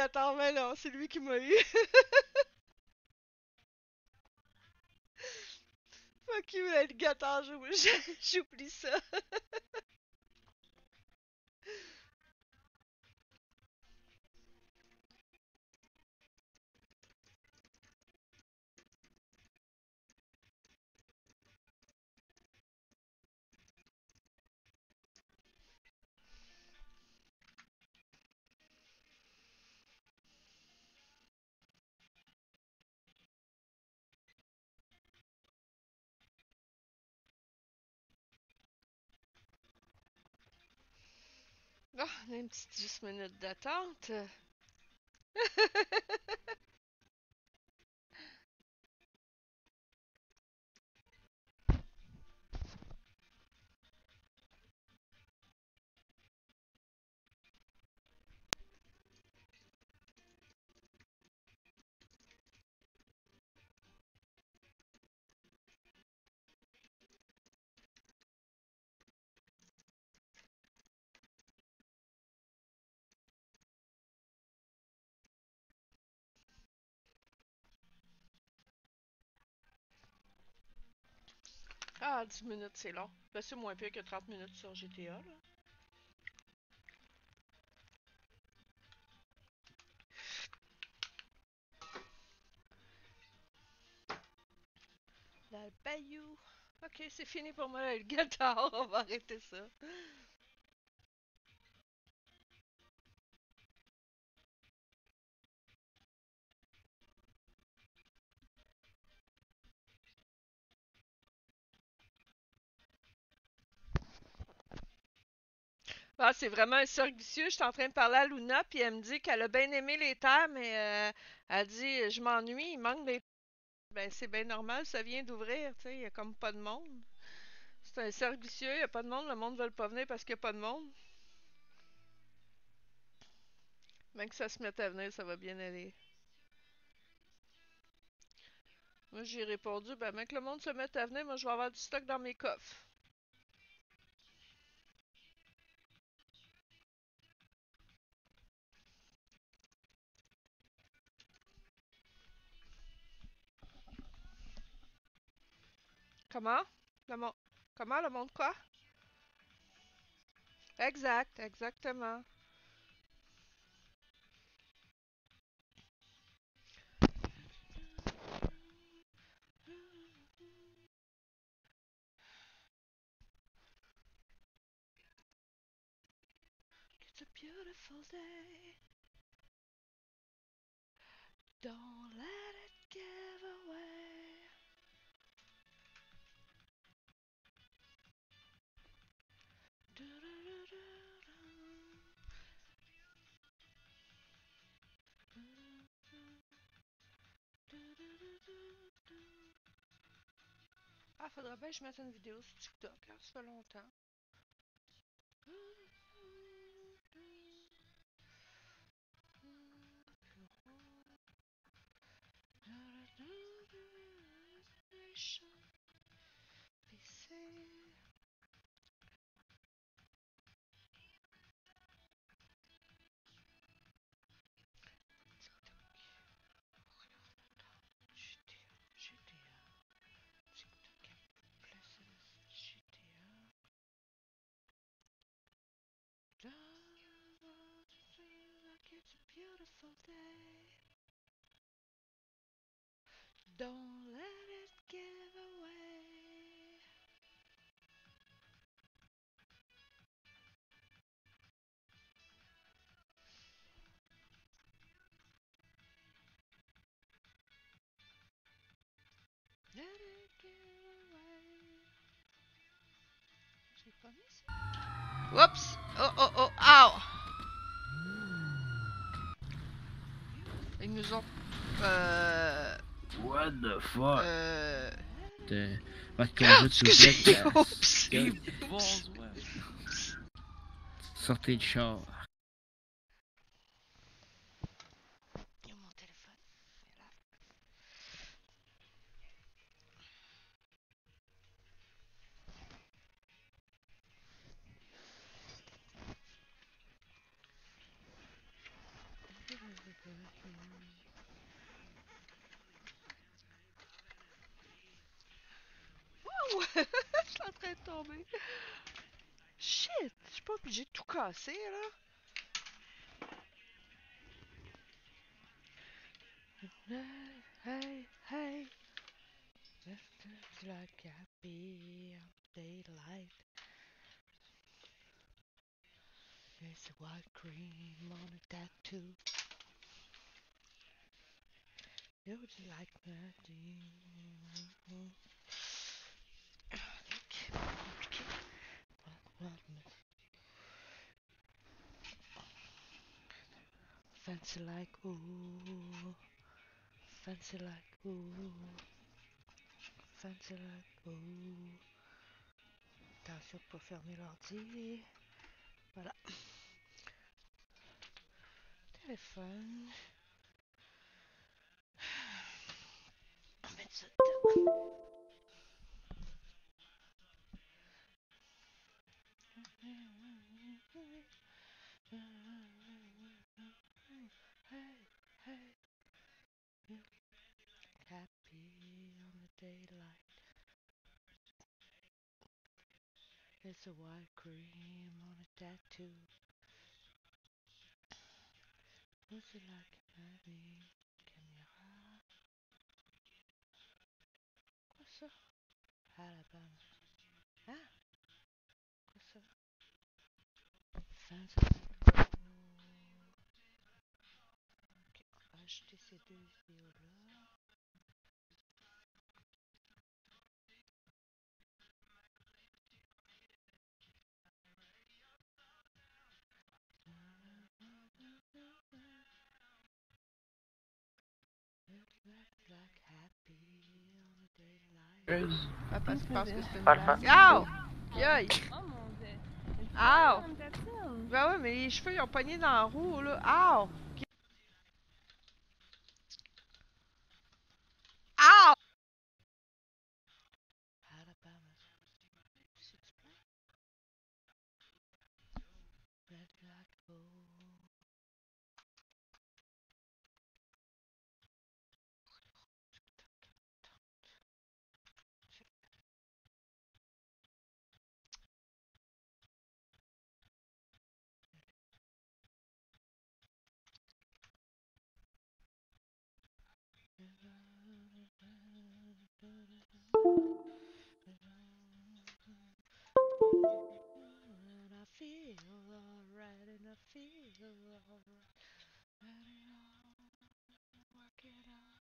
l'alligator, mais non, c'est lui qui m'a eu. Fuck you, l'alligator, j'oublie ça. Bon, on a une petite 10 minutes d'attente. Ah, 10 minutes, c'est long. Ben, c'est moins pire que 30 minutes sur GTA, là. La bayou. Ok, c'est fini pour moi, l'alligator. On va arrêter ça. Ah, c'est vraiment un cercle vicieux. Je suis en train de parler à Luna, puis elle me dit qu'elle a bien aimé les terres, mais elle dit je m'ennuie, il manque des. Ben, c'est bien normal, ça vient d'ouvrir, tu sais, il y a comme pas de monde. C'est un cercle vicieux, il n'y a pas de monde, le monde ne veut pas venir parce qu'il n'y a pas de monde. Même que ça se mette à venir, ça va bien aller. Moi, j'ai répondu, ben, même que le monde se mette à venir, moi, je vais avoir du stock dans mes coffres. Comment? Le monde. Comment le monde quoi? Exact, exactement. It's a beautiful day. Don't let it give away. Ah, faudrait bien que je mette une vidéo sur TikTok, hein, ça fait longtemps. It's a beautiful day. Don't let it give away. Let it give away. J'ai pas mis ça. Oups! Oh oh oh! Ow! Ils nous ont. What the fuck? Votre Ah, congé, s'il vous plaît. oups! Sortez du char. Il y a mon téléphone. Wow! Je suis en train de tomber. Shit! Je sais pas, j'ai tout cassé, là. Hey, hey. Just like happy daylight. There's a white cream on a tattoo. You would like nothing. Fancy like ooh. Fancy like ooh. Fancy like ooh. Attention pour fermer l'ordi. Voilà. Téléphone. On va mettre ça dedans. Hey, hey. Happy on the daylight. It's a white cream on a tattoo. What's it like, baby? Caméra. Quoi ça? Alabama. Hein? Quoi ça? Fancy. Ok, on va ajouter ces deux vidéos-là. Like happy on the daylight. Papa, tu penses que c'est une blague? Ow! Yoï! Oh mon dieu. Ow! Damn, Ben ouais, mais les cheveux, ils ont pogné dans la roue, là. Ow! Ow! Alabama. C'est-tu plein? Red like gold. And I feel alright, and I feel alright. Let it all work it out.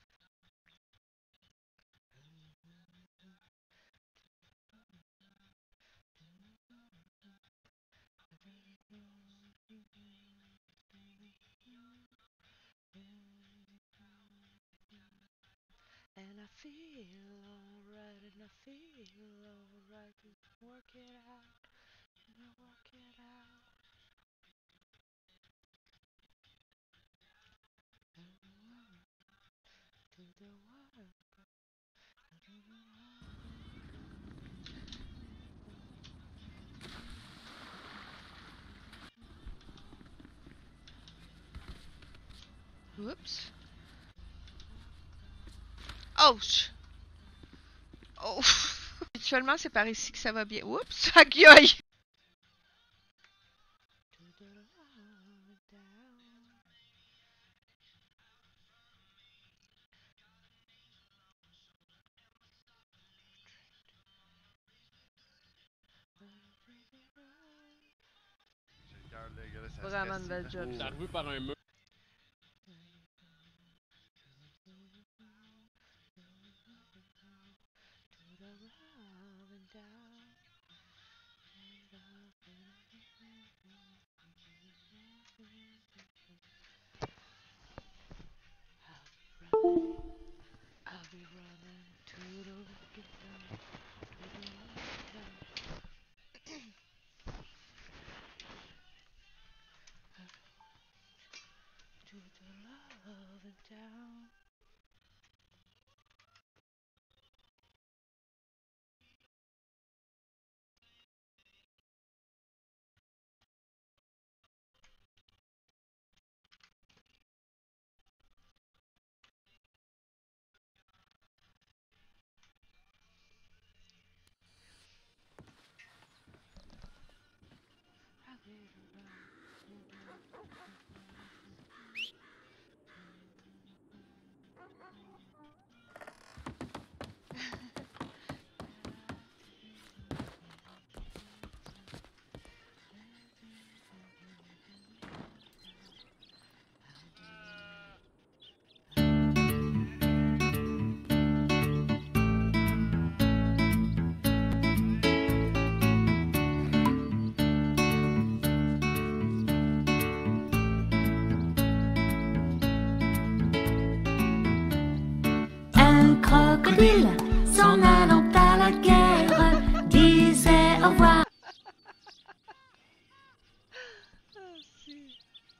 And I feel alright, and I feel alright. Work it out, and I work it out. To the water. Oups. Oh! Oh! Habituellement, c'est par ici que ça va bien. Oups! Aïe! J'ai le cœur, là, gars, là, ça Vraiment stresse, une belle là. job. T'es arrivé par un mur. I'll be running to the wicked town, to the wicked town. To the loving town. crocodile, s'en allant à la guerre, disait au revoir. Ah, si.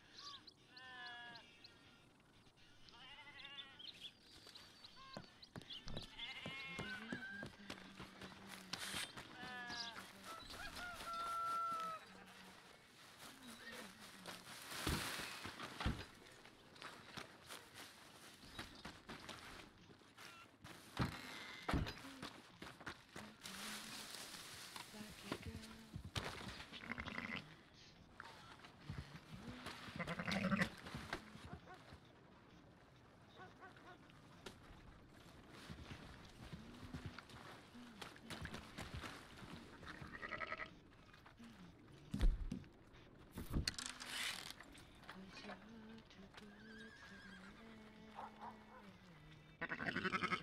Like a girl. Cause you're too good for me.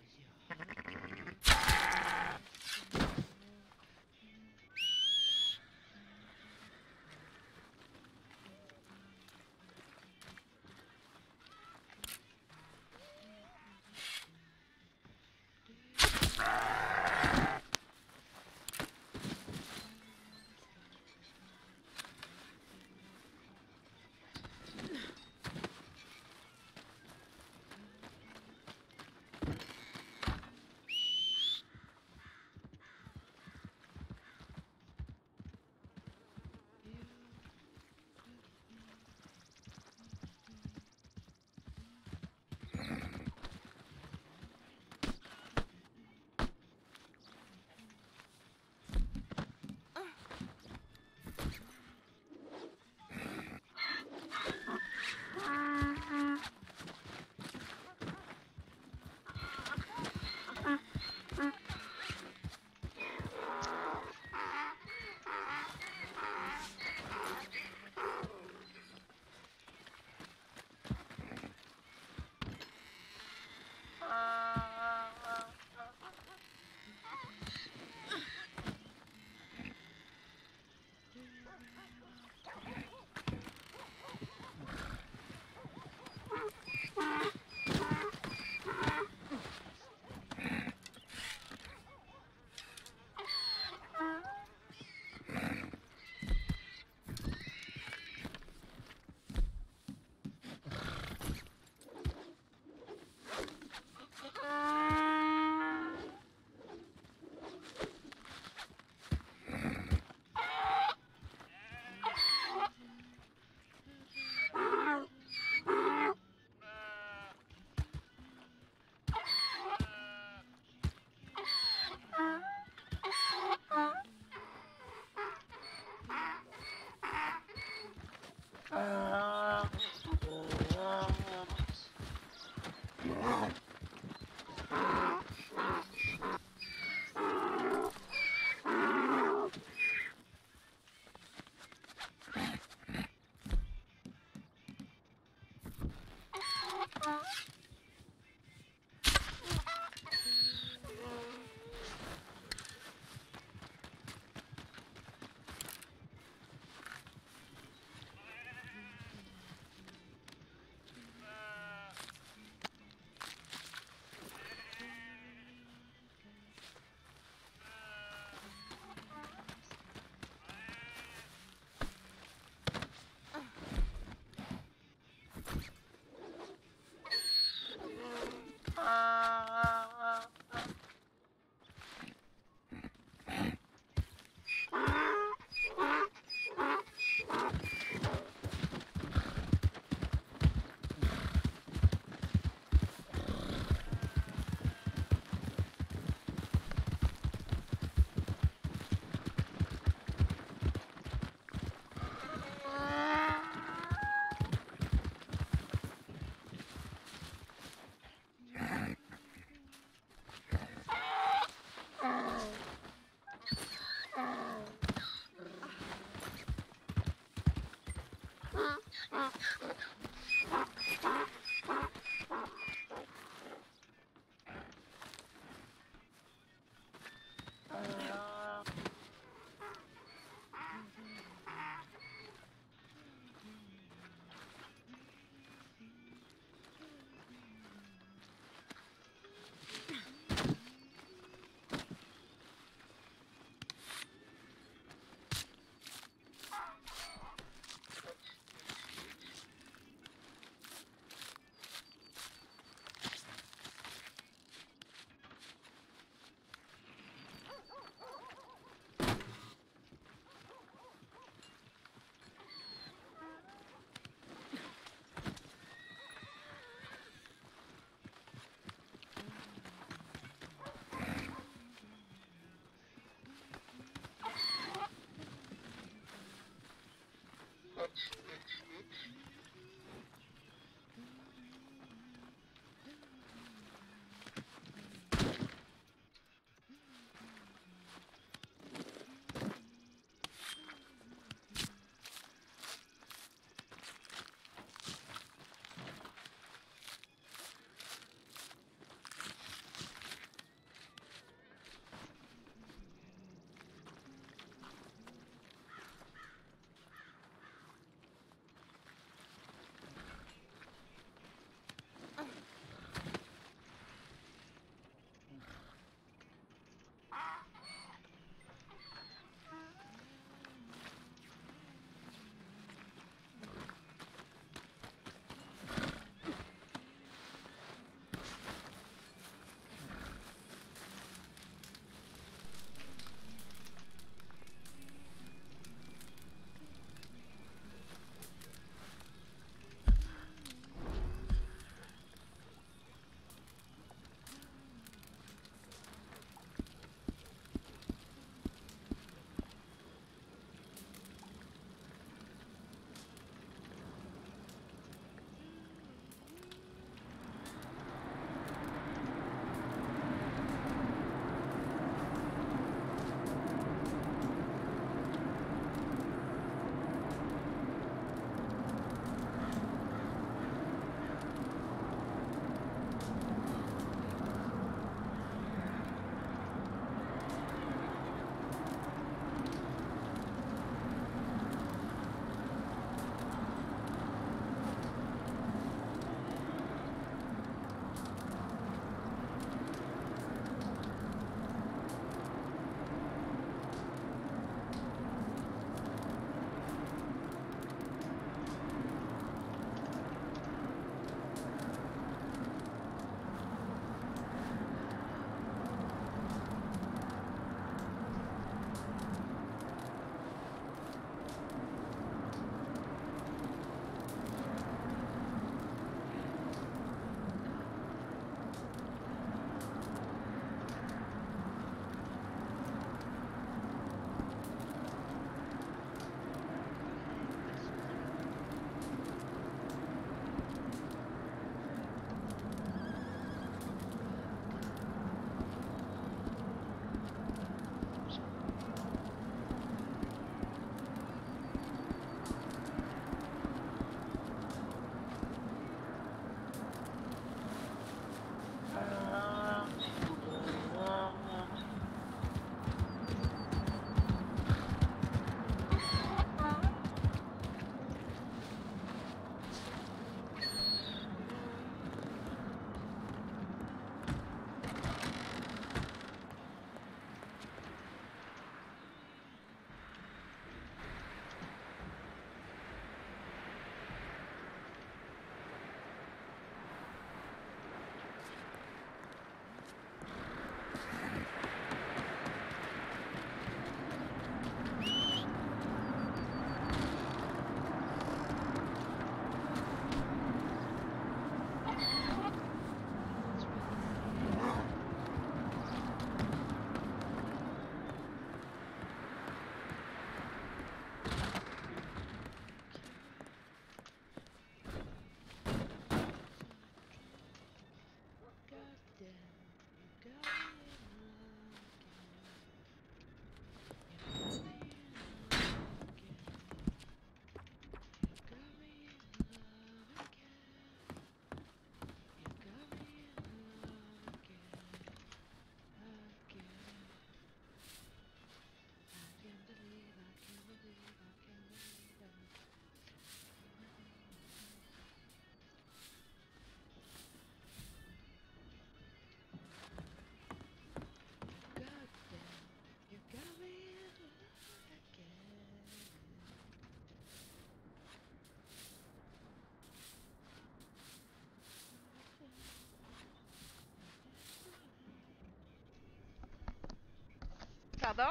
Pardon?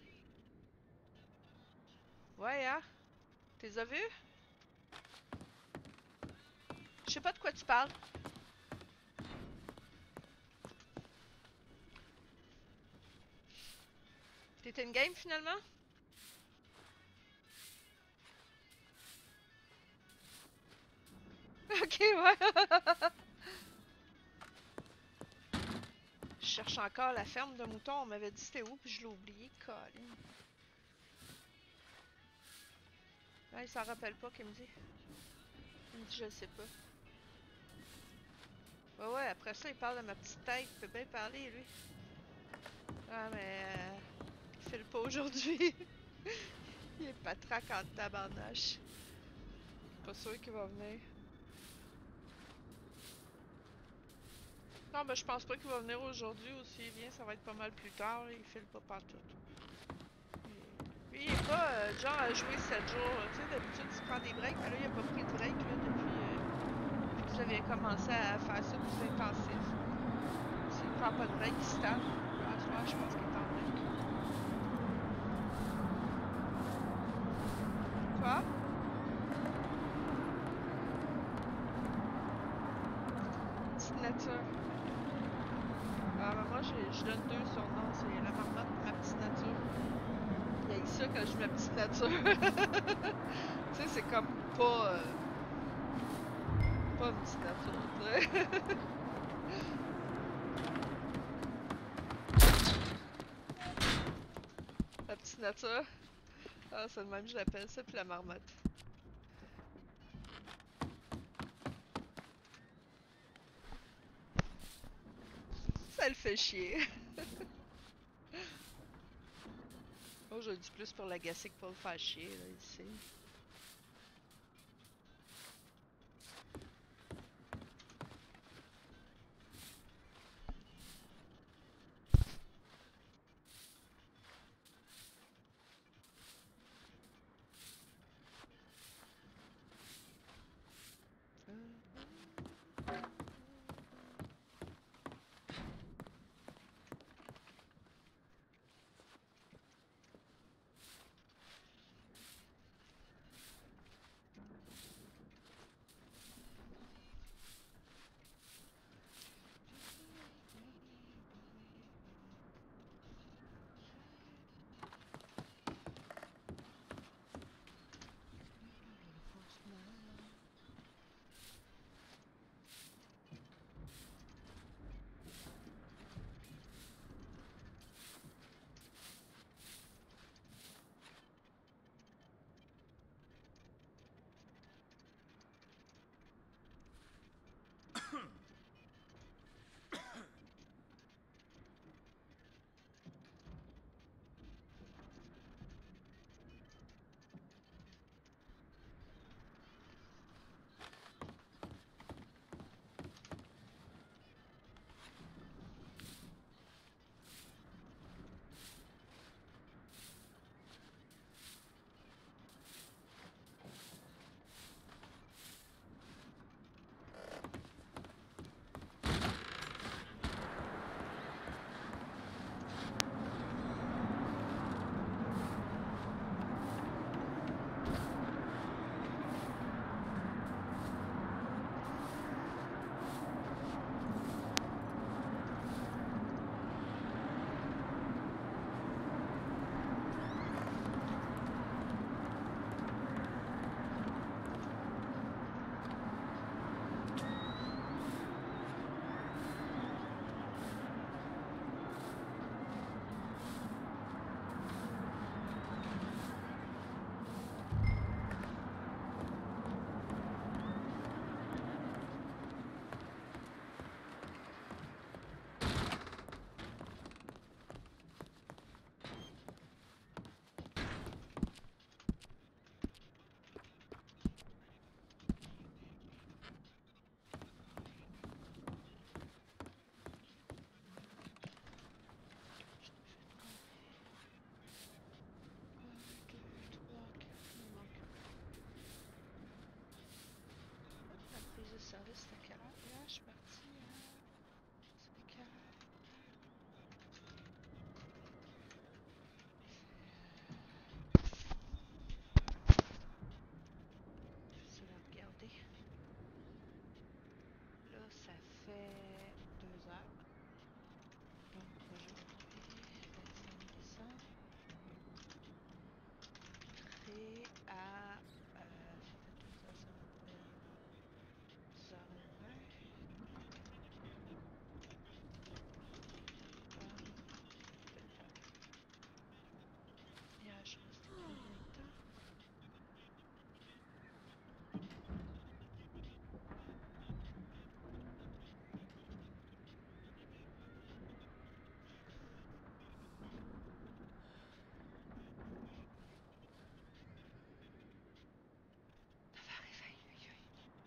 Ouais, hein? T'es as vus? Je sais pas de quoi tu parles. T'étais une game finalement? Ok, ouais. Je cherche encore la ferme de moutons. On m'avait dit c'était où, puis je l'ai oublié. Colin. Ouais, il s'en rappelle pas qu'il me dit. Il me dit je sais pas. Ouais, ouais, après ça, il parle de ma petite tête. Il peut bien parler, lui. Ah, mais. Il file pas aujourd'hui. Il est patraque en tabarnache. Pas sûr qu'il va venir. Non, ben je pense pas qu'il va venir aujourd'hui ou s'il vient, ça va être pas mal plus tard. Il file pas partout. Lui, il est pas genre à jouer 7 jours. Tu sais, d'habitude, il se prend des breaks, mais là, il a pas pris de break là, depuis que vous avez commencé à faire ça plus intensif. S'il prend pas de break, il se tape. À ce moment, je pense qu'il est en break. Quoi? Petite nature. Ah, ben moi, je donne 2 surnoms. C'est la marmotte et ma petite nature. Il y a ça quand je dis ma petite nature. Tu sais, c'est comme pas... pas une petite nature, tu sais. La petite nature. Ah, c'est le même que je l'appelle ça, puis la marmotte. Ça le fait chier. Oh, je le dis plus pour l'agacer que pour le faire chier, là, ici. fait 2 heures. Donc, je vais trouver 25 100. Créé à. J'ai fait 2 heures, ça va faire 10h20. Hier, je suis restée combien de temps? Ça va arriver, aïe, aïe.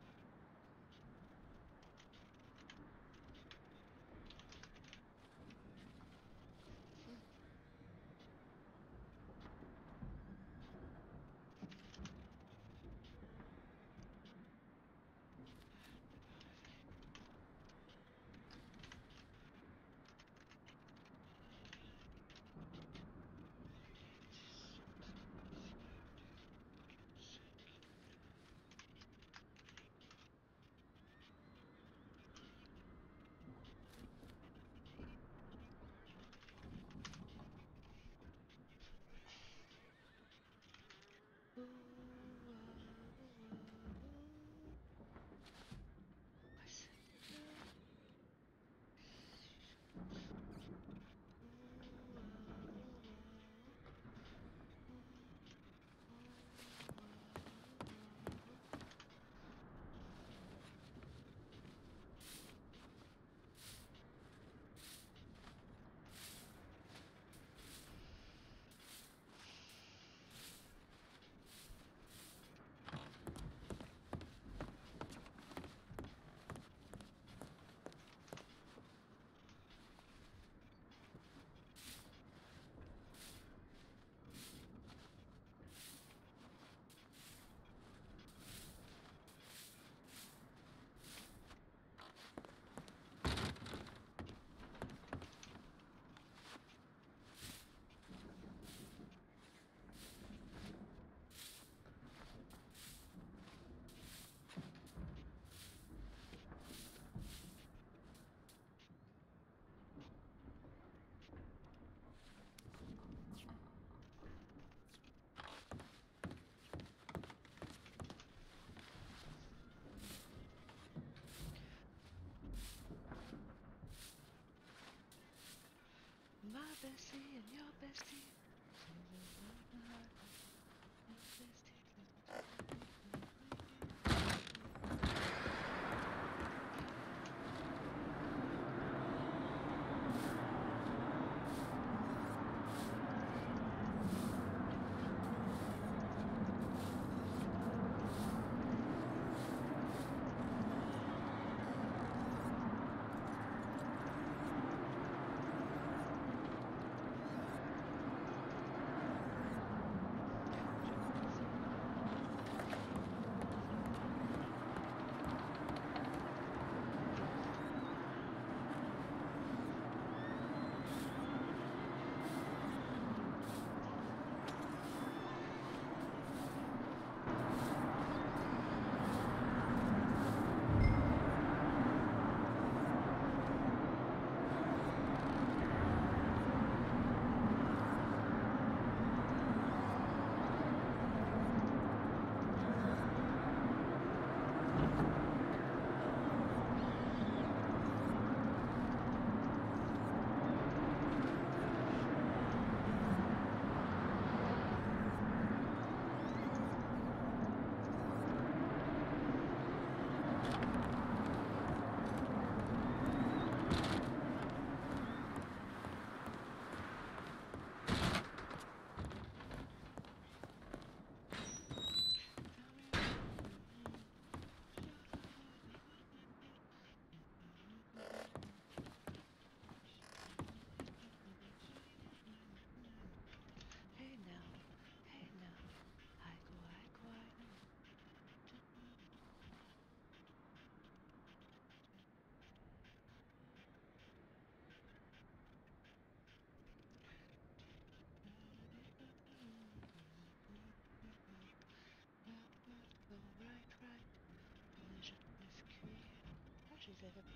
My bestie and your bestie.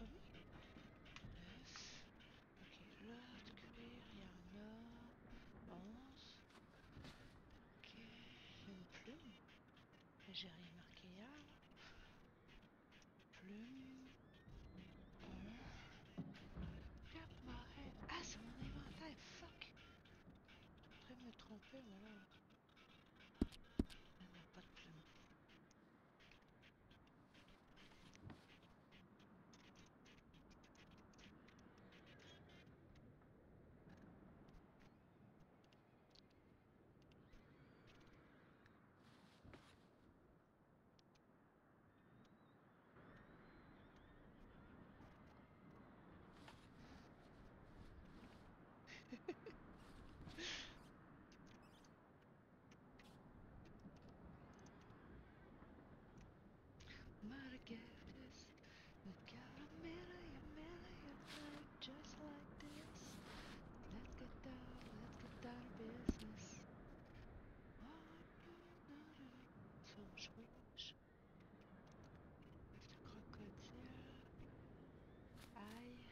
9. Ok, là, de cuir, il y en a 11. Ok, une plume. Mais j'ai rien marqué hier. Plume. 1. Grab my head. Ah, c'est mon inventaire. Fuck. Je suis en train de me tromper, moi, là. Il n'y a pas de plume. Might have gave this. Look out a million night just like this. Let's get down to business. Oh, sauge rouge. Le crocodile. Aïe.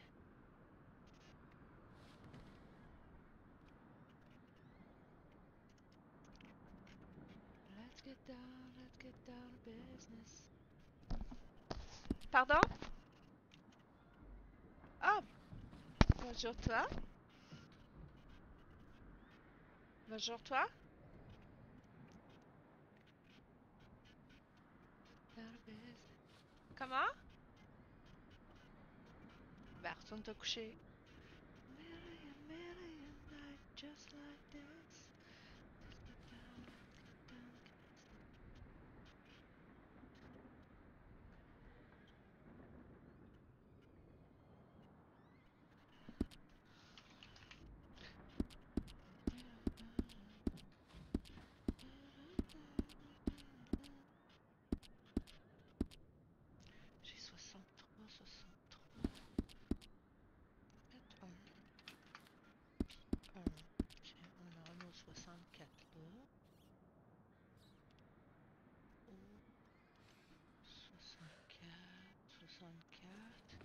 Let's get down to business. Pardon? Ah, bonjour toi. Bonjour toi. Down to business. Comment? Ben, retourne te coucher. Million night just like this. Let's get down, let's get down. J'ai 63, 63. Mettre 1. Puis 1. Tiens, on aura nos 64 là. Oh, 64, 64.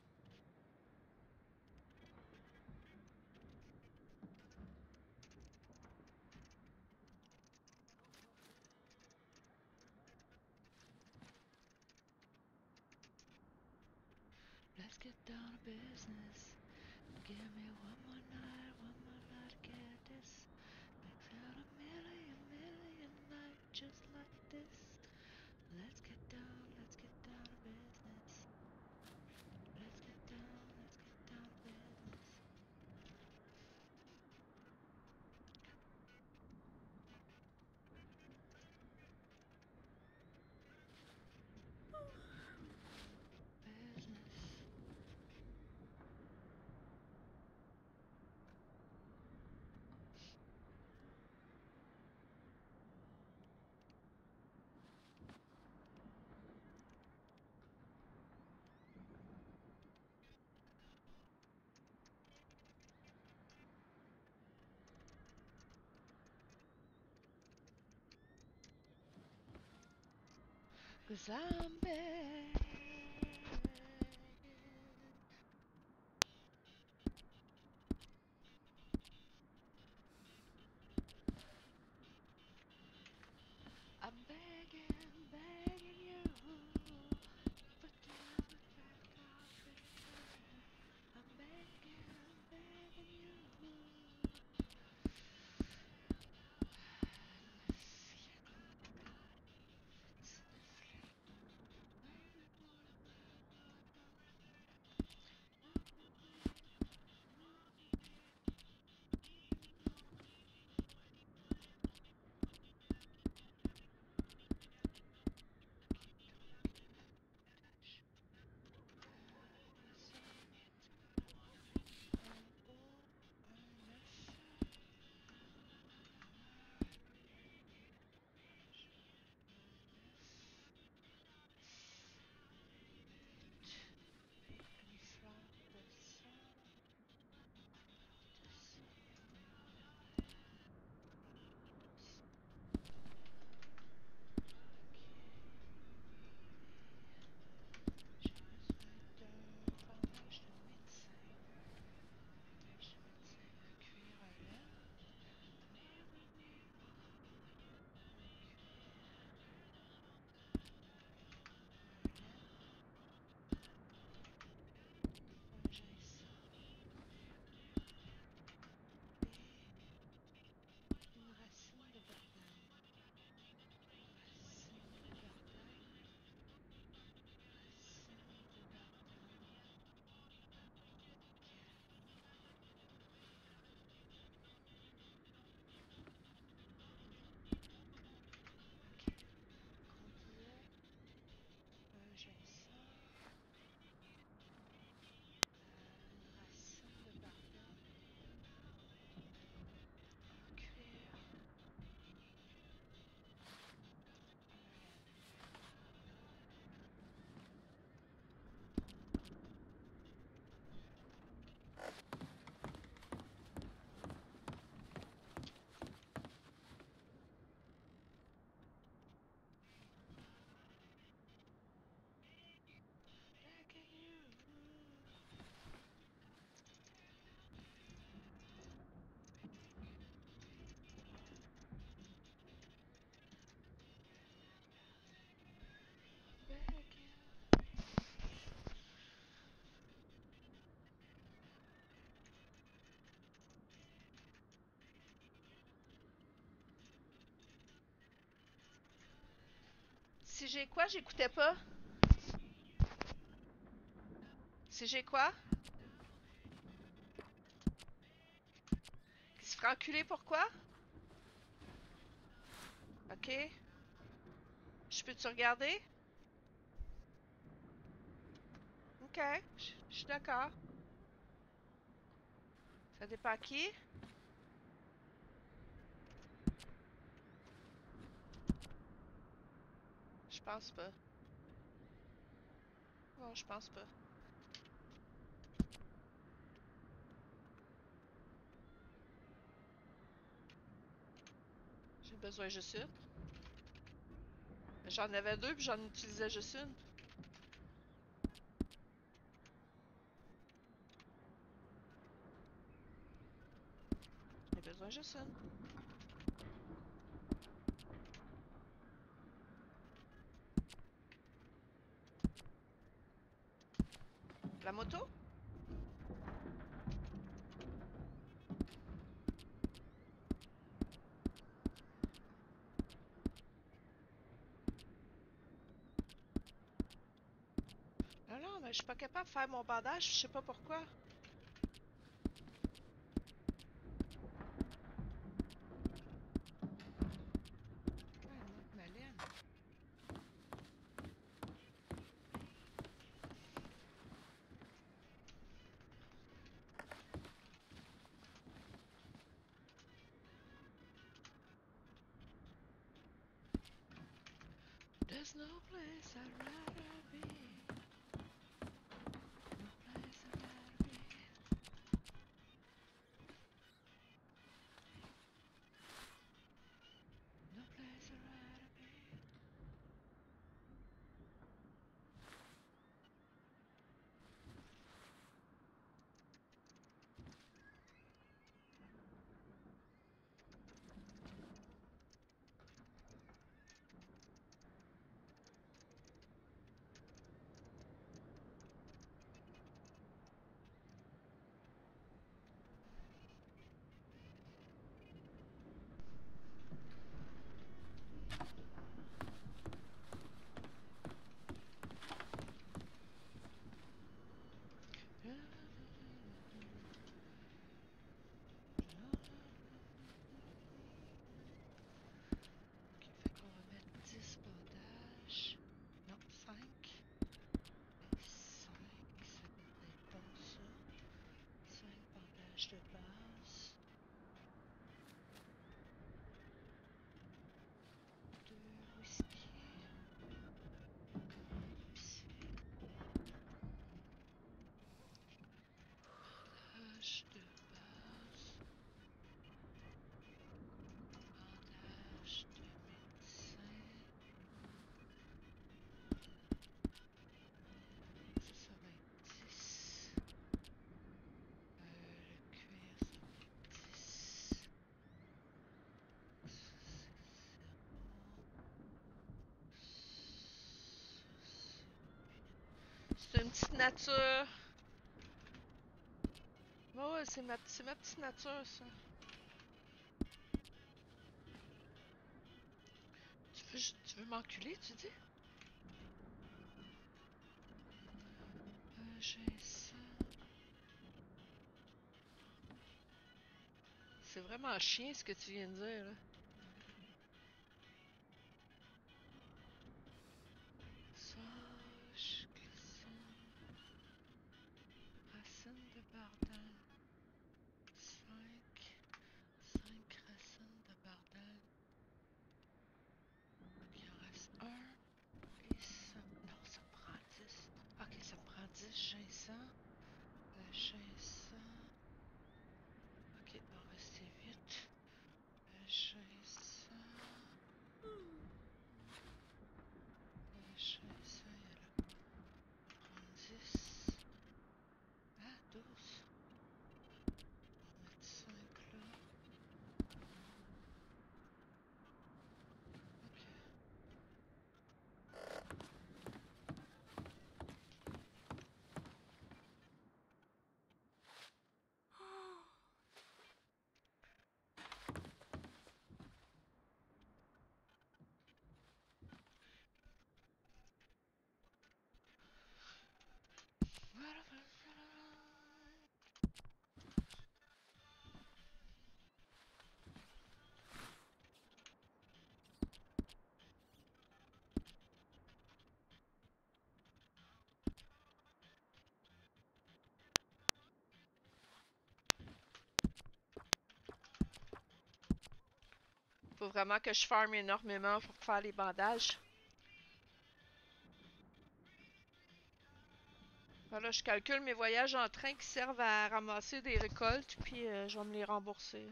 Let's get down to business. Give me one more night to get this. Make out a million night just like this. Let's get down to business. Let's get down to business. Business. Cause I'm begging. I'm begging you. Put down the back of it. I'm begging you. Si j'ai quoi, j'écoutais pas. Si j'ai quoi? Qui se fera enculer pourquoi? Ok. Je peux-tu regarder? Ok, je suis d'accord. Ça dépend à qui? Je pense pas. Non, je pense pas. J'ai besoin juste une. J'en avais deux puis j'en utilisais juste une. J'ai besoin juste une. La moto? Non, non, mais je suis pas capable de faire mon bandage, je sais pas pourquoi. Ah, ma laine. There's no place I'd rather be. No place I'd rather be. No place I'd rather be. Ok, fait qu'on va mettre 10 bandages. Non, 5. Et 5, ça devrait être bon ça. 5 bandages de base. 2 whisky. Ici. Bandage de base. Bandage de médecin. Ça va être 10. Le cuir, ça va être 10. Ça, c'est 0. C'est une petite nature. Ouais, ouais, c'est ma petite nature, ça. Tu veux m'enculer, tu dis? J'ai ça. C'est vraiment chien ce que tu viens de dire, là. Sage, glissant. Racine de bardane. 5. 5 racines de bardane. Ok, il en reste un. Et ça. Non, ça me prend 10. Ok, ça me prend 10 ginseng. Le ginseng. Ok, il va en rester 8. Le ginseng. Faut vraiment que je farme énormément pour faire les bandages. Voilà, je calcule mes voyages en train qui servent à ramasser des récoltes, puis je vais me les rembourser.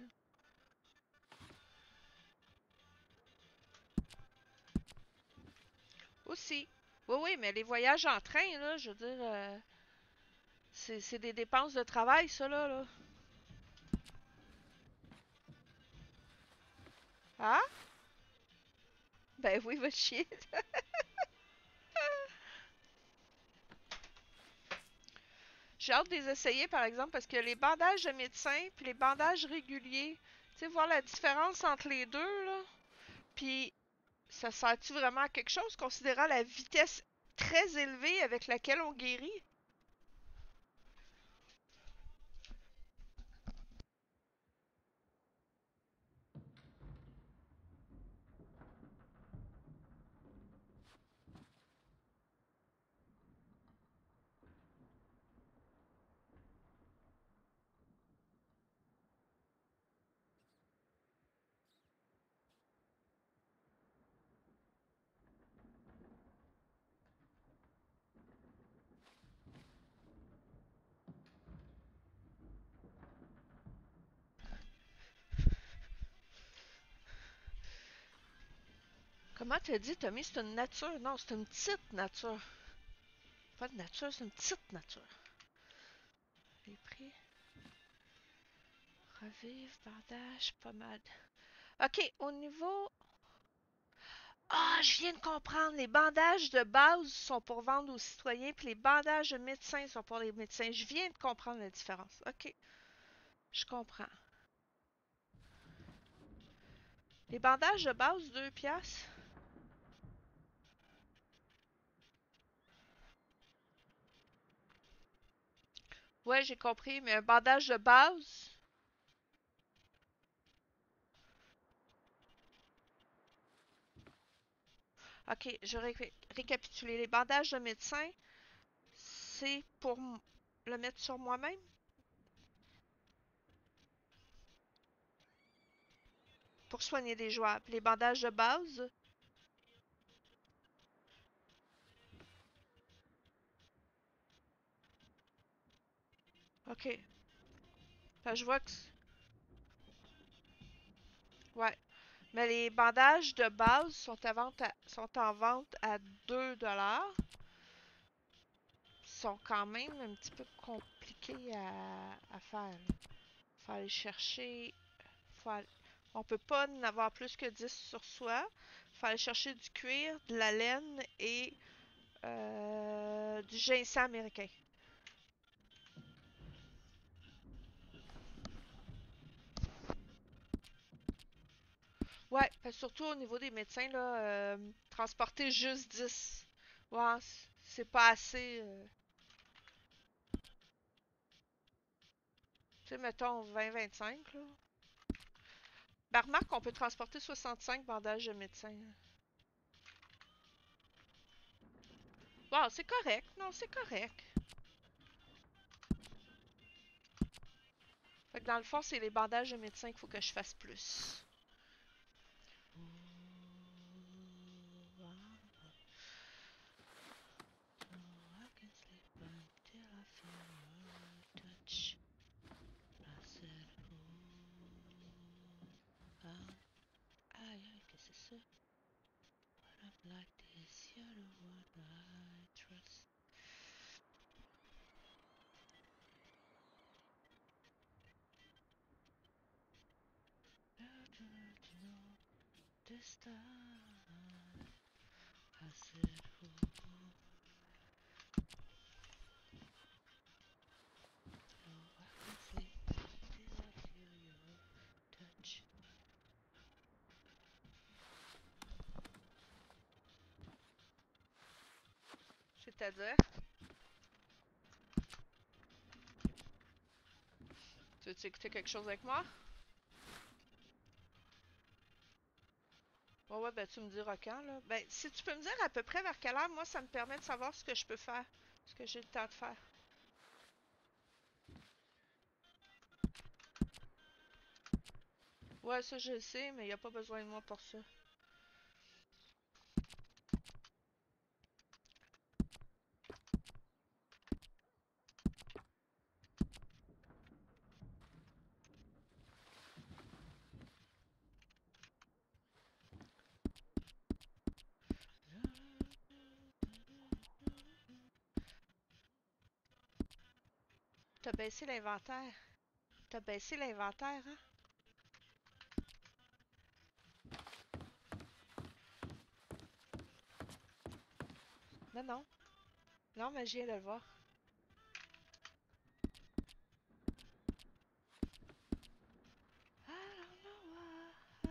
Aussi. Oui, oui, mais les voyages en train, là, je veux dire, c'est des dépenses de travail, ça, là. Ah? Ben oui, va chier. J'ai hâte de les essayer, par exemple, parce que les bandages de médecin puis les bandages réguliers, tu sais, voir la différence entre les deux, là. Puis, ça sert-tu vraiment à quelque chose, considérant la vitesse très élevée avec laquelle on guérit? Comment t'as dit, Tommy, c'est une nature? Non, c'est une petite nature. Pas de nature, c'est une petite nature. Les prix. Revive, bandage, pommade. Ok, au niveau... Ah, je viens de comprendre. Les bandages de base sont pour vendre aux citoyens, puis les bandages de médecins sont pour les médecins. Je viens de comprendre la différence. Ok, je comprends. Les bandages de base, 2 piastres. Ouais, j'ai compris, mais un bandage de base... Ok, je vais récapituler. Les bandages de médecin, c'est pour le mettre sur moi-même? Pour soigner des joueurs. Puis les bandages de base, ok. Fait, je vois que... Ouais. Mais les bandages de base sont en vente à 2 $. Ils sont quand même un petit peu compliqués à faire. Faut aller chercher... Faut aller- On peut pas en avoir plus que 10 sur soi. Faut aller chercher du cuir, de la laine et du ginseng américain. Ouais, surtout au niveau des médecins, là, transporter juste 10. Ouais, c'est pas assez. Tu sais, mettons 20-25, là. Ben, remarque qu'on peut transporter 65 bandages de médecin. Wow, c'est correct. Non, c'est correct. Fait que dans le fond, c'est les bandages de médecin qu'il faut que je fasse plus. Aïe, qu'est-ce que c'est ça? What I'm like this, you're the one I trust. This time I said, oh, no, I can't sleep till I feel your touch. C'est-à-dire? Tu veux-tu écouter quelque chose avec moi? Ouais, ouais, ben tu me diras quand, là. Ben, si tu peux me dire à peu près vers quelle heure, moi, ça me permet de savoir ce que je peux faire. Ce que j'ai le temps de faire. Ouais, ça je le sais, mais il a pas besoin de moi pour ça. T'as baissé l'inventaire. T'as baissé l'inventaire, hein? Non, non. Non, mais je viens de le voir. I don't know why.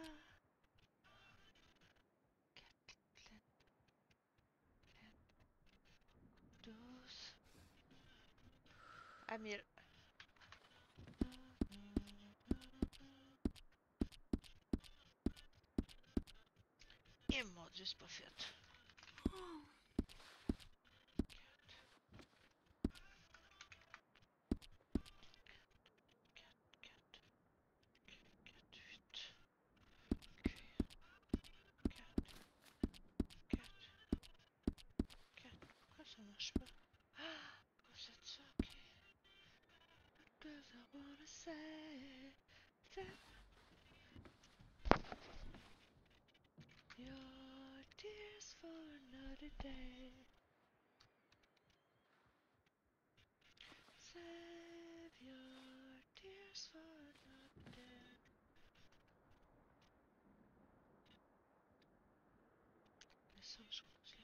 12. À 1000. Et mon Dieu, c'est pas fait. Pourquoi ça marche pas? Ah! Pourquoi c'est ça? Ok. Cause I wanna say that your tears for another day. Save your tears for another day. Les songes roses,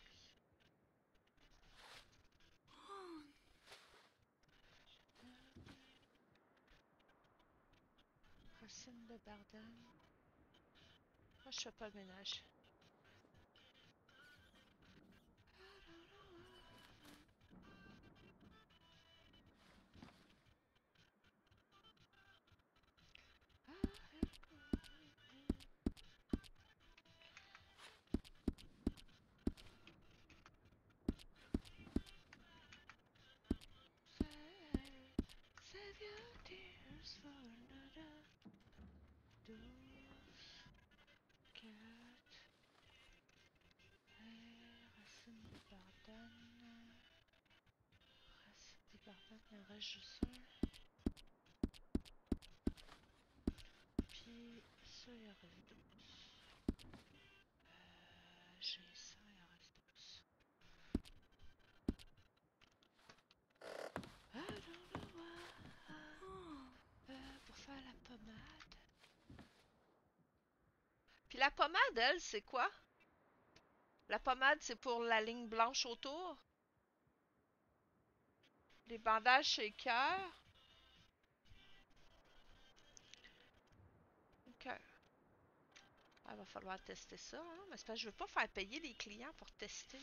Racine de Bardane. Moi, je fais pas le ménage. Save your tears for another. 12, 4. Racine de Bardane. Racine de Bardane, il en reste juste un. Puis ça, il en reste 12. J'ai ça, il en reste 12. I don't know why. Pour faire la pommade. Puis la pommade, elle, c'est quoi? La pommade, c'est pour la ligne blanche autour. Les bandages, c'est cœur. Ok. Ah, va falloir tester ça, hein? Mais c'est parce que je veux pas faire payer les clients pour tester.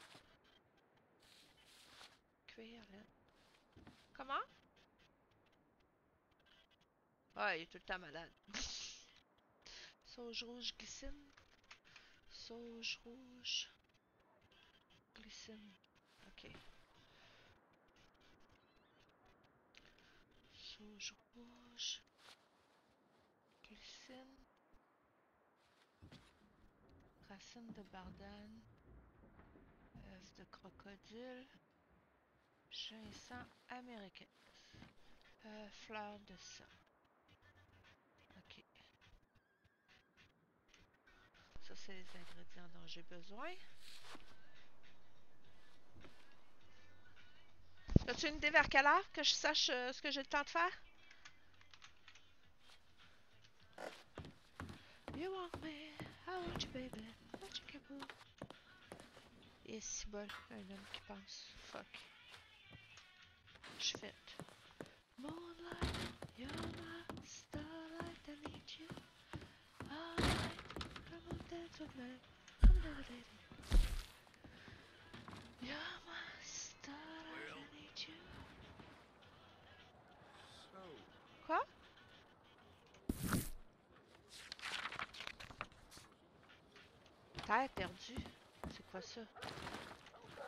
Cuir, là. Comment? Ah, il est tout le temps malade. Sauge rouge, glycine. Sauge rouge. Glycine. Ok. Sauge rouge. Glycine. Racine de Bardane. Œuf de crocodile. Ginseng américain. Fleur de sang. Ok. Ça, c'est les ingrédients dont j'ai besoin. As-tu une idée vers quelle heure que je sache ce que j'ai le temps de faire? You want me, I want you baby, I want you kaboo. Et si bol, un homme qui pense. Fuck. Je fais. Moonlight, you're my starlight, I need you. Alright, come on dance with me, come on lady. You're my starlight, I need you. So, Quoi? Terre perdue? C'est quoi ça?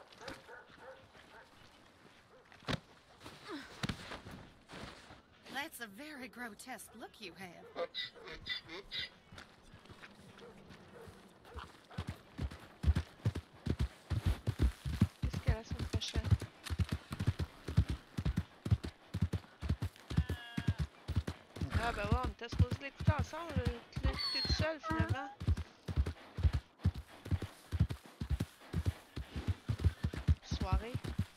Let's It's a very grotesque look you have. Qu'est-ce qu'il y a la semaine prochaine? Ah ben ouais, on était supposé l'écouter ensemble, tu l'as écouté tout seul finalement. Soirée.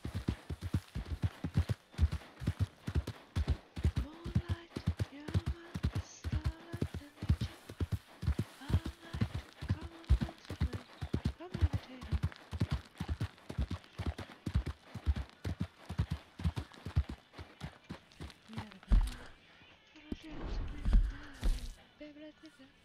Moonlight, you're my starlight energy. All night, come on, dance with me. I'm levitating. Yeah, come on, dance with me tonight. Baby, let me dance.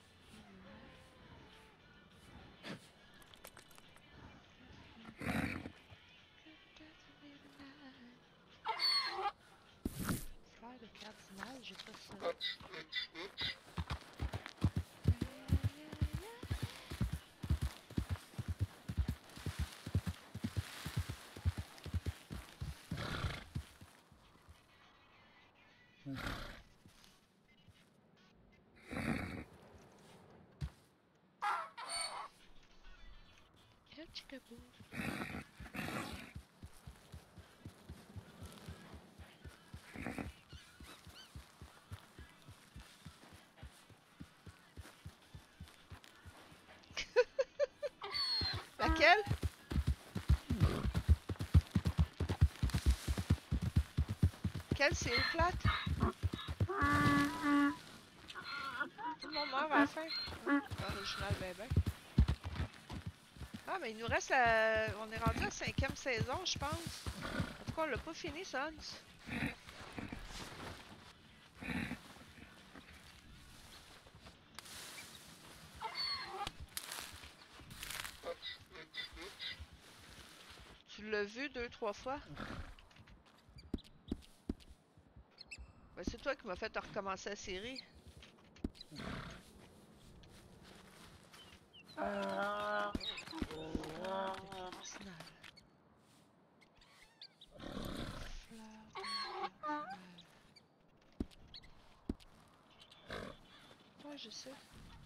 Fleur de cardinal, j'ai pas ça. Chickaboo. Laquelle? Quelle c'est plate? Tout le monde meurt à la fin. Original bébé. Ah mais il nous reste la... On est rendu à la 5e saison je pense. En tout cas on l'a pas fini ça. Tu l'as vu 2-3 fois? Ben, c'est toi qui m'as fait recommencer la série. Ouais, je sais.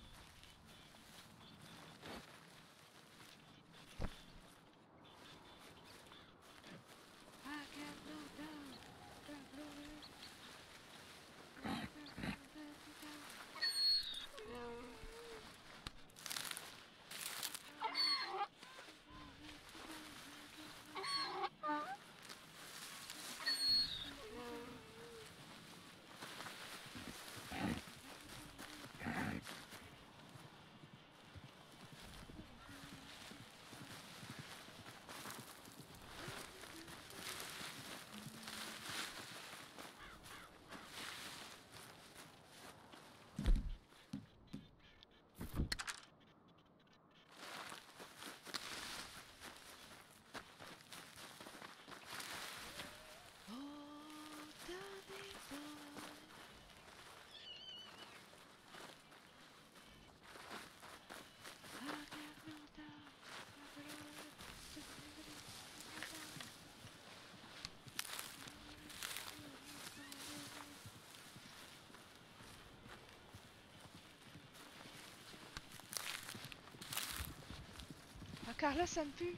Encore là, ça me pue.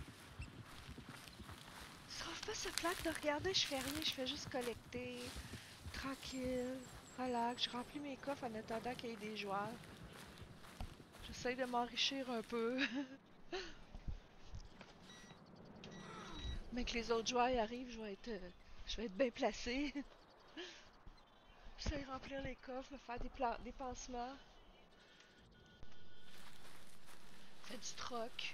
Tu trouves pas ça plate de regarder? Je fais rien, je fais juste collecter. Tranquille, relax. Je remplis mes coffres en attendant qu'il y ait des joueurs. J'essaye de m'enrichir un peu. Mais que les autres joueurs y arrivent, je vais être bien placé. J'essaie de remplir les coffres, me faire des pansements. Faire du troc.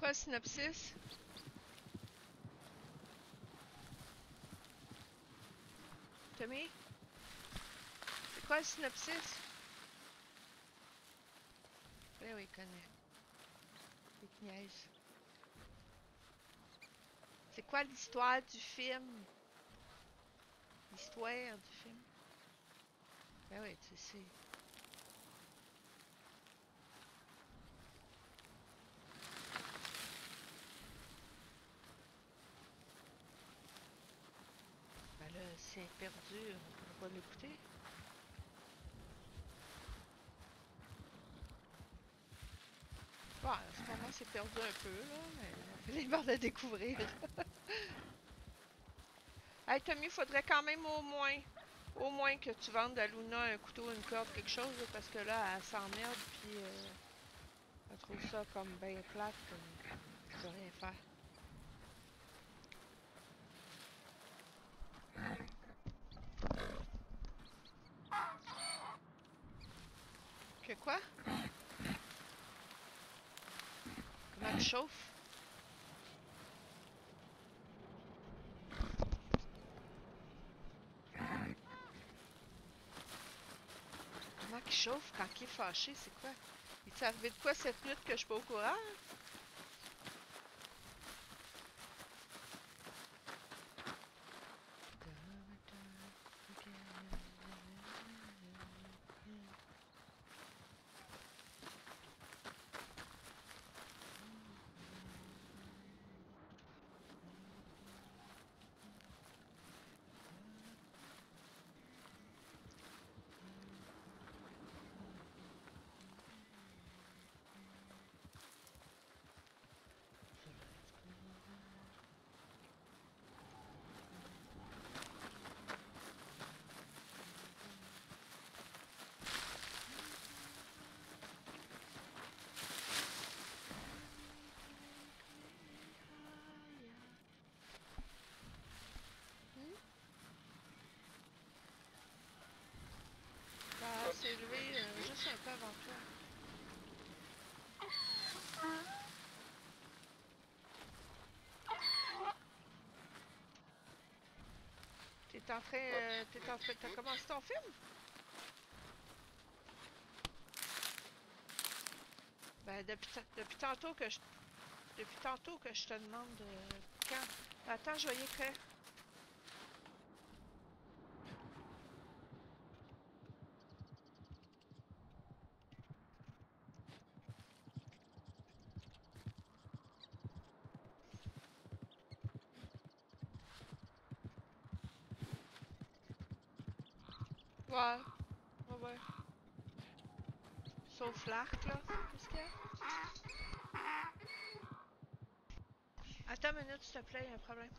quoi le synopsis? Tommy? C'est quoi le synopsis? Ben oui, il connaît. Il te niaise. C'est quoi l'histoire du film? L'histoire du film? Ben oui, tu sais. Ben là, c'est perdu, on va pas l'écouter. Bon, à ce moment, c'est perdu un peu, là, mais on fait les barres de découvrir. Hey, Tommy, faudrait quand même au moins que tu vendes à Luna un couteau, une corde, quelque chose, là, parce que là, elle s'emmerde, puis elle trouve ça comme ben plate, de rien faire. Que quoi? Comment tu chauffes? Comment il chauffe quand il est fâché, c'est quoi? Il t'est arrivé de quoi cette nuit que je suis pas au courant? Bah, c'est levé juste un peu avant toi. T'as commencé ton film? Ben, depuis tantôt que je te demande quand. Attends, je vais y écrire. Ouais, ouais. Sauf l'arc, là. Qu'est-ce qu'il y a? Attends une minute, s'il te plaît, il y a un problème.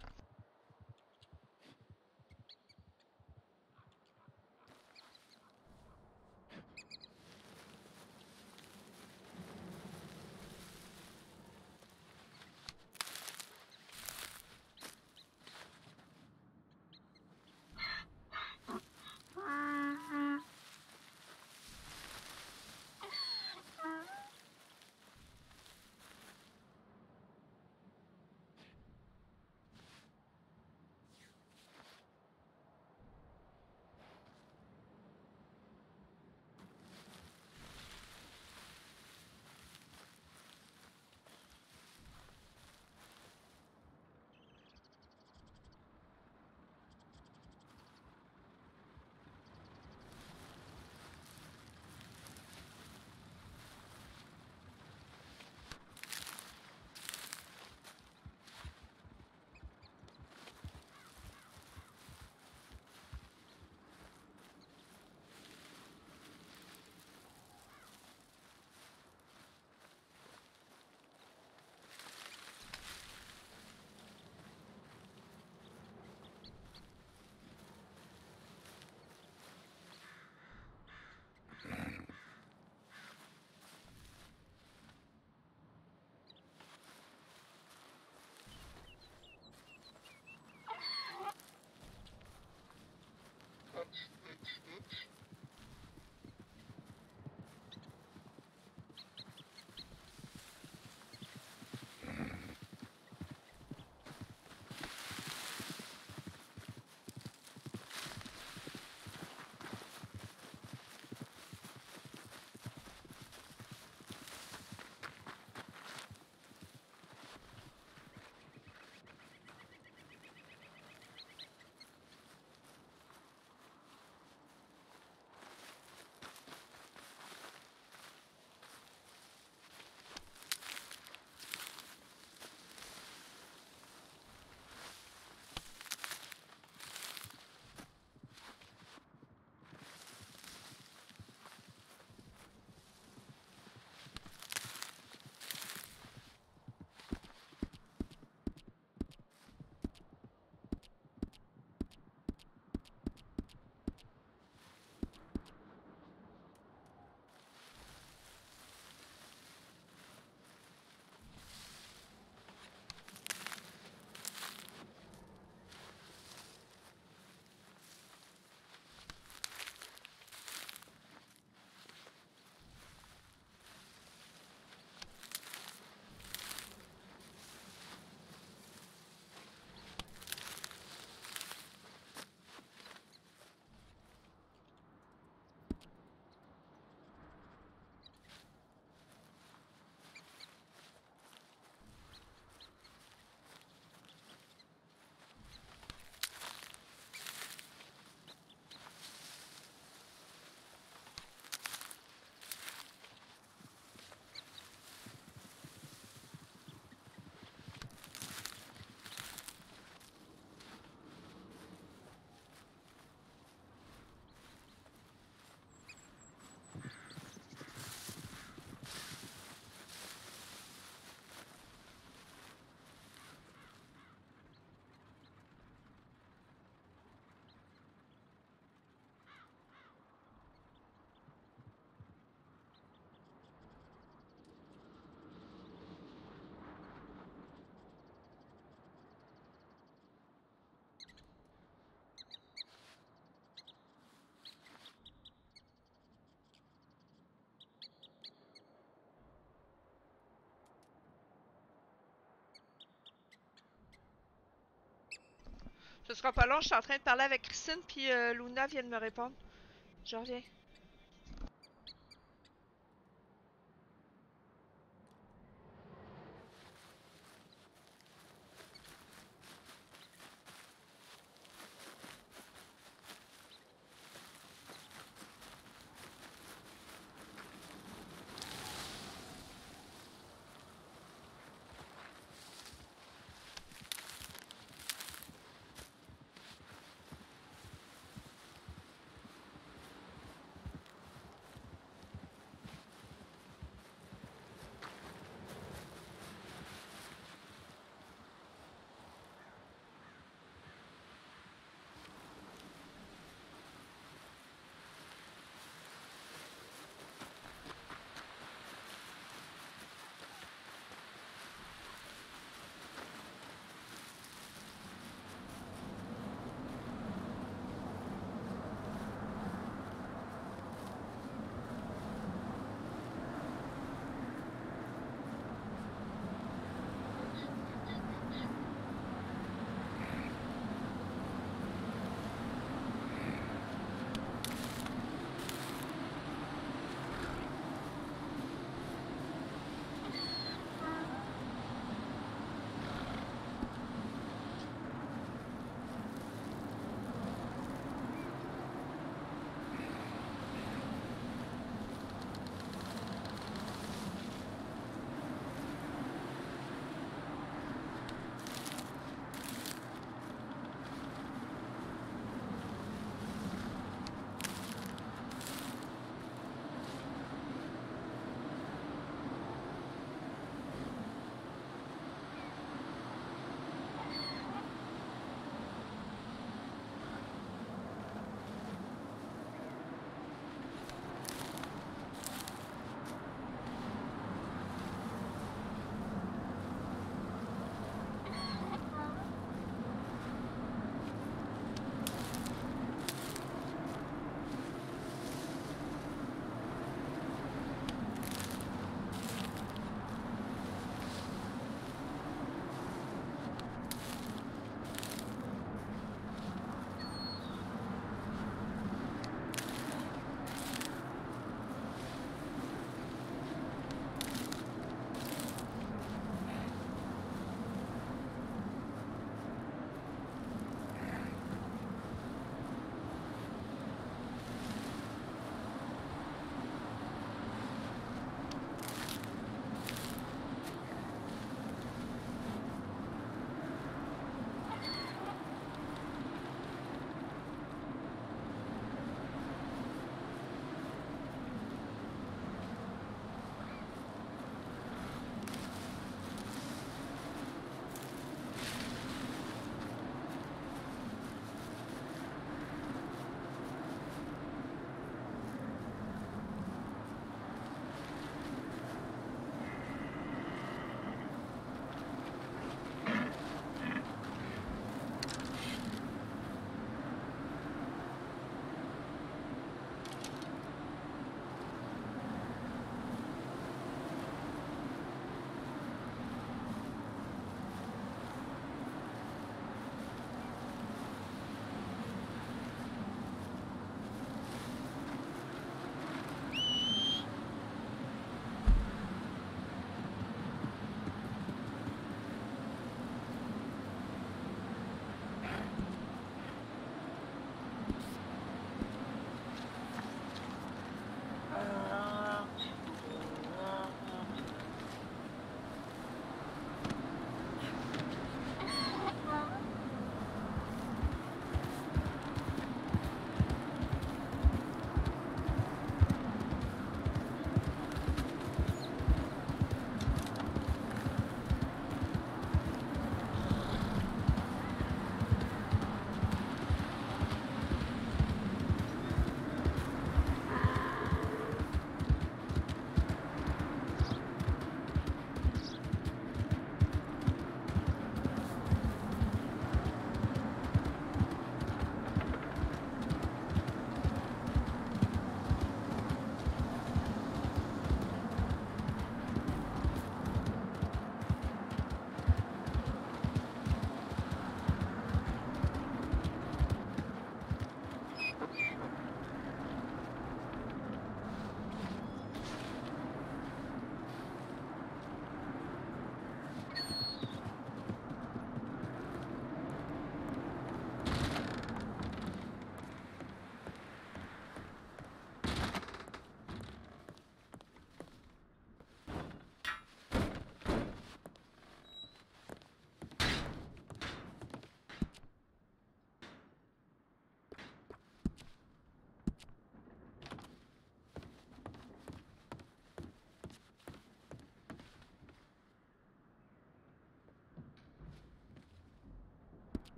sera pas long, je suis en train de parler avec Christine, puis Luna vient de me répondre. Je reviens.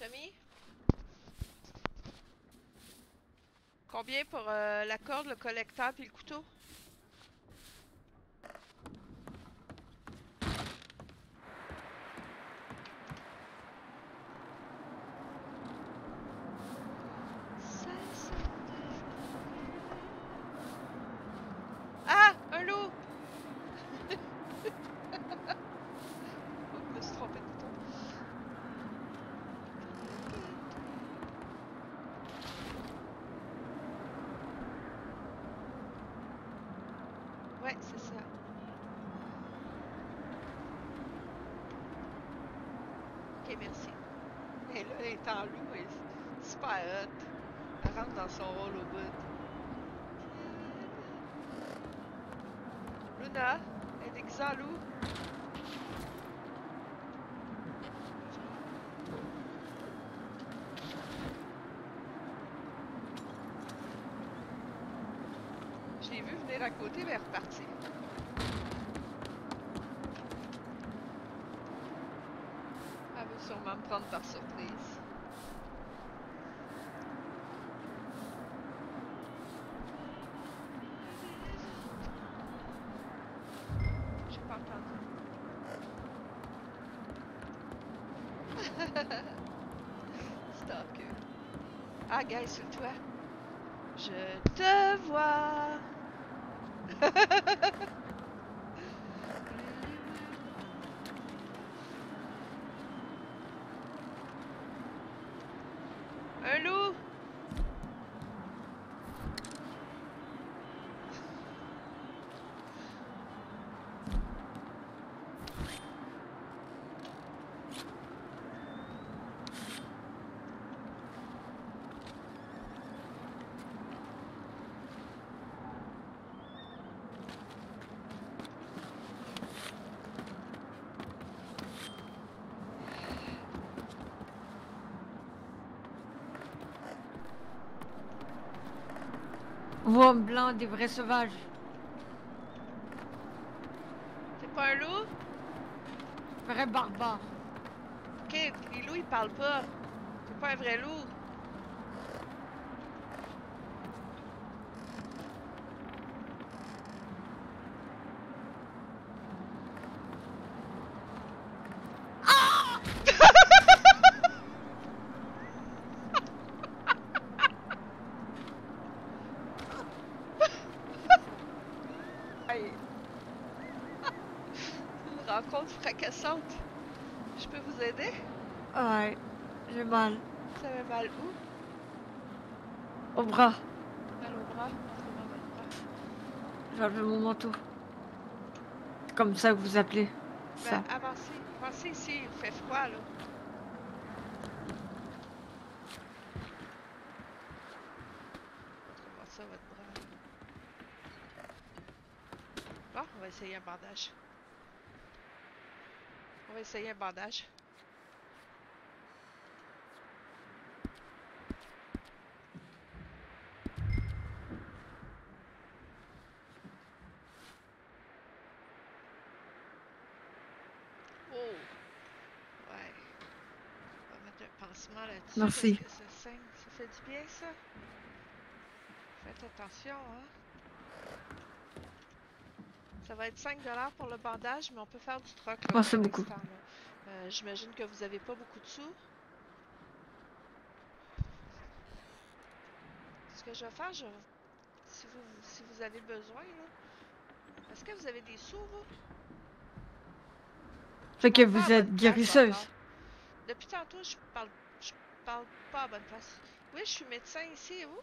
Tommy? Combien pour la corde, le collecteur puis le couteau? Ah! Un loup! Oh, je me suis trompée de bouton. Ouais, c'est ça. Ok, merci. Et là, elle est en loup, et c'est super hot. Elle rentre dans son rôle au bout. Luna, elle est déguisée en loup. Je l'ai vu venir à côté, mais elle est repartie. Elle veut sûrement me prendre par surprise. J'ai pas entendu. Stalker. Ah, gars, sur toi. Je te vois. Un loup. Voix blanc des vrais sauvages. C'est pas un loup? Vrai barbare. Ok, les loups ils parlent pas. C'est pas un vrai loup. Hey. Une rencontre fracassante. Je peux vous aider? Ouais, j'ai mal. Ça fait mal où? Au bras. Mal au bras? Comment mal au bras? J'ai enlevé mon manteau. C'est comme ça que vous appelez ça. Ben, avancez. Avancez ici, il fait froid là. Montrez-moi ça, votre bras. Bon, on va essayer un bandage. On va essayer un bandage. Oh! Ouais. On va mettre un pansement là-dessus. Merci. Parce que ça saigne. Ça fait du bien, ça? Faites attention, hein? Ça va être 5$ pour le bandage, mais on peut faire du troc là, Merci pendant beaucoup. ce temps-là. J'imagine que vous avez pas beaucoup de sous. Ce que je vais faire, si vous avez besoin, là. Est-ce que vous avez des sous, vous? Fait que Je parle pas vous à êtes bonne place guérisseuse. encore. Depuis tantôt, je parle pas à bonne place. Oui, je suis médecin ici, et vous?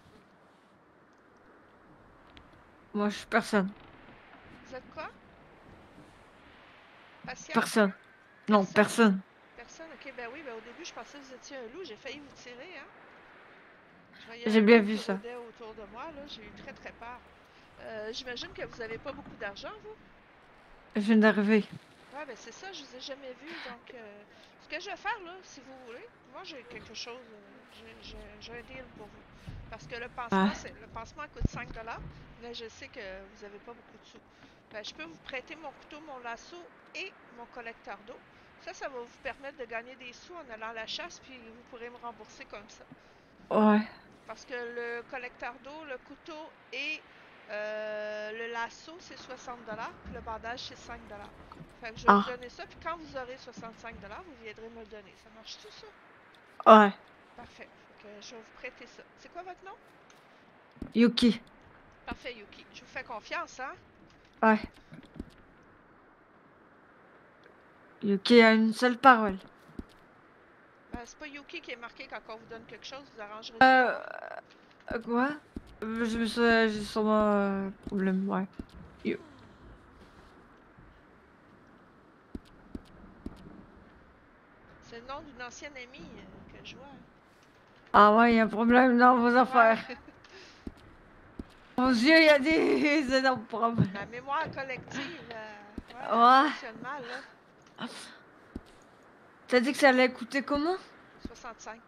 Moi, je suis personne. Vous êtes quoi? Patient? Personne. Non, personne. Personne? Ok, ben oui, ben au début, je pensais que vous étiez un loup. J'ai failli vous tirer, hein? Je voyais J'ai un bien loup vu qui ça. rôdait autour de moi, là. J'ai eu très très peur. J'imagine que vous avez pas beaucoup d'argent, vous? Je viens d'arriver. Ouais, ben c'est ça, je vous ai jamais vu, donc ce que je vais faire là, si vous voulez, moi j'ai quelque chose, j'ai un deal pour vous. Parce que le pansement, Ah. le pansement coûte 5$, mais je sais que vous avez pas beaucoup de sous. Ben, je peux vous prêter mon couteau, mon lasso et mon collecteur d'eau. Ça va vous permettre de gagner des sous en allant à la chasse, puis vous pourrez me rembourser comme ça. Ouais. Parce que le collecteur d'eau, le couteau et le lasso, c'est 60 puis le bandage, c'est 5 Fait que je vais vous Ah. donner ça, puis quand vous aurez 65 vous viendrez me le donner. Ça marche-tu, ça? Ouais. Parfait. Fait que je vais vous prêter ça. C'est quoi votre nom? Yuki. Parfait, Yuki. Je vous fais confiance, hein? Ouais. Yuki a une seule parole. Ben, c'est pas Yuki qui est marqué quand on vous donne quelque chose, vous arrangerez Euh... ça. Quoi? J'ai sûrement problème, ouais. C'est le nom d'une ancienne amie que je vois. Ah ouais, il y a un problème dans vos affaires. Ouais. Aux yeux, il y a des énormes problèmes. La mémoire collective, ouais, Ouais. elle fonctionne mal, là. T'as dit que ça allait coûter comment? 65.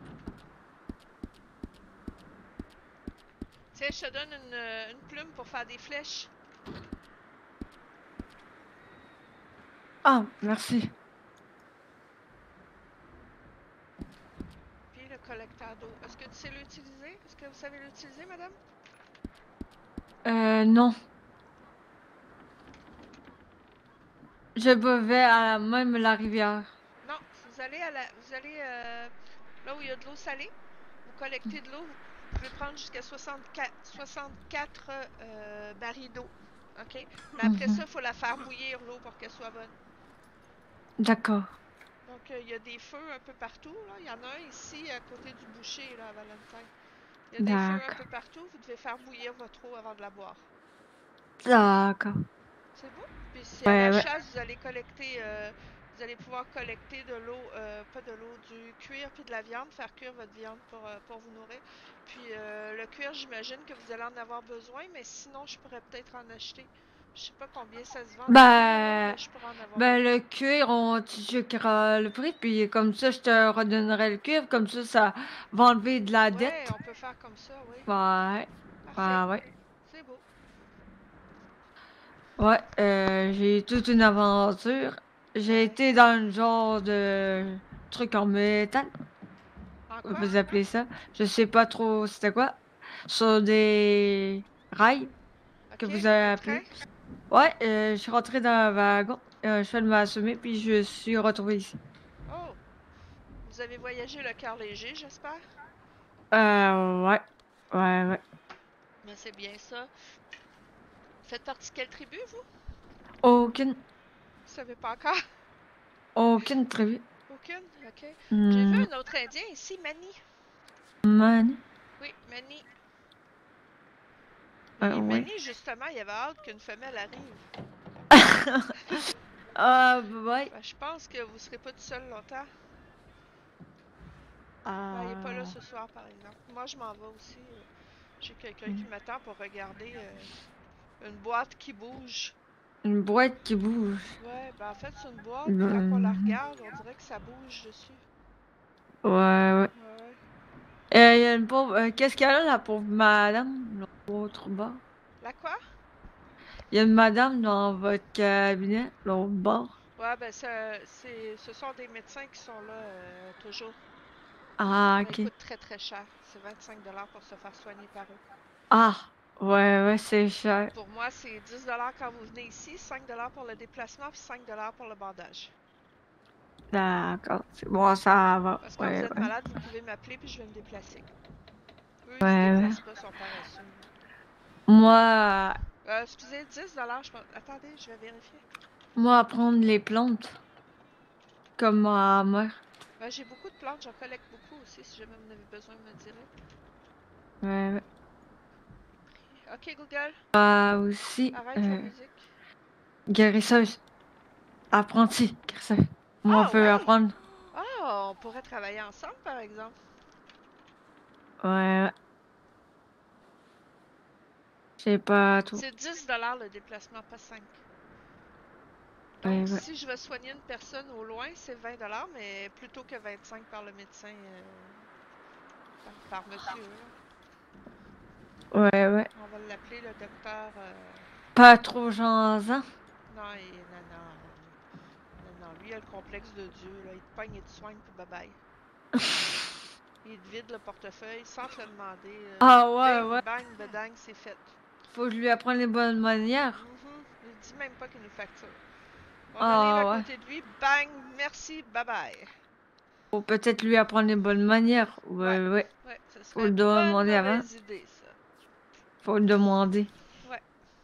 Tiens, je te donne une plume pour faire des flèches. Ah, merci. Puis le collecteur d'eau. Est-ce que tu sais l'utiliser? Est-ce que vous savez l'utiliser, madame? Non. Je buvais à même la rivière. Non, vous allez là où il y a de l'eau salée, vous collectez de l'eau, vous pouvez prendre jusqu'à 64 barils d'eau. OK? Mais après ça, il faut la faire bouillir, l'eau, pour qu'elle soit bonne. D'accord. Donc, il y a des feux un peu partout, là. Il y en a un ici, à côté du boucher, là, à Valentine. Il y a des feux un D'accord. peu partout. Vous devez faire bouillir votre eau avant de la boire. D'accord. C'est beau? Puis si à Ouais, la ouais. chasse, vous allez collecter, vous allez pouvoir collecter de l'eau, pas de l'eau, du cuir puis de la viande, faire cuire votre viande pour vous nourrir. Puis le cuir, j'imagine que vous allez en avoir besoin, mais sinon, je pourrais peut-être en acheter. Je sais pas combien ça se vend le cuir, là, mais je pourrais en avoir besoin. Le cuir, on checkera le prix, puis comme ça, je te redonnerai le cuir, comme ça va enlever de la Ouais, dette. on peut faire comme ça, oui. Ouais. Parfait. Ouais. C'est beau. Ouais, j'ai eu toute une aventure. J'ai Ouais. été dans un genre de truc en métal, En quoi? vous appelez ça. Je sais pas trop c'était quoi. Sur des rails, que OK, vous avez un train? appelé. Ouais, je suis rentrée dans un wagon, un cheval m'a assommé, puis je suis retrouvée ici. Oh! Vous avez voyagé le cœur léger, j'espère? Ouais. Ouais. Mais c'est bien ça. Vous faites partie de quelle tribu, vous? Aucune, Vous savez pas encore? aucune tribu. Aucune? OK. J'ai vu Hmm, un autre Indien ici, Mani. man. Oui, Mani. Mais Ouais. Mani, justement, il avait hâte qu'une femelle arrive. Ouais. Ben, je pense que vous serez pas tout seul longtemps. Ben, il est pas là Ah. ce soir, par exemple. Moi, je m'en vais aussi. J'ai quelqu'un qui m'attend pour regarder une boîte qui bouge. Une boîte qui bouge. Ouais, ben en fait, c'est une boîte, puis quand on la Mhm. regarde, on dirait que ça bouge dessus. Ouais. Ouais. Il y a une pauvre. Qu'est-ce qu'il y a là, la pauvre madame, l'autre bord? La quoi? Il y a une madame dans votre cabinet, l'autre bord. Ouais, ben ce sont des médecins qui sont là toujours. Ah, Mais ils ok. coûtent très très cher. C'est 25 pour se faire soigner par eux. Ah, ouais, c'est cher. Pour moi, c'est 10 quand vous venez ici, 5 pour le déplacement, puis 5 pour le bandage. D'accord. Bon, ça va. Parce que quand vous Ouais. êtes malade, vous pouvez m'appeler, puis je vais me déplacer. Eux, ils se Ouais. déplacent pas, ils sont paresseux. Moi, Excusez, 10 je pense. Attendez, je vais vérifier. moi, prendre les plantes, comme ma mère. J'ai beaucoup de plantes, j'en collecte beaucoup aussi. Si jamais vous en avez besoin, vous me direz. Ouais. Ok, Google, Aussi, arrête la musique. guérisseuse. Apprenti, guérisseuse. Moi, on Ah peut ouais! apprendre. Ah, on pourrait travailler ensemble, par exemple. Ouais. Je sais pas tout. C'est 10 le déplacement, pas 5. Donc, Ouais. si je veux soigner une personne au loin, c'est 20 mais plutôt que 25 par le médecin, par monsieur. Là. Ouais. On va l'appeler le docteur Pas trop Jean-Zan. Non, non, lui, il a le complexe de Dieu, là. Il te pogne et te soigne, puis bye-bye. Il te vide le portefeuille sans te le demander. Ah ouais, Bing, ouais. bang, bedang, c'est fait. Faut que je lui apprenne les bonnes manières. Il dit même pas qu'il nous facture. On arrive Ah à ouais. côté de lui, bang, merci, bye-bye. Faut peut-être lui apprendre les bonnes manières. Ouais, ouais. Ouais, ce Faut serait le pas une demander avant. mauvaise idée, ça. Faut le demander. Ouais.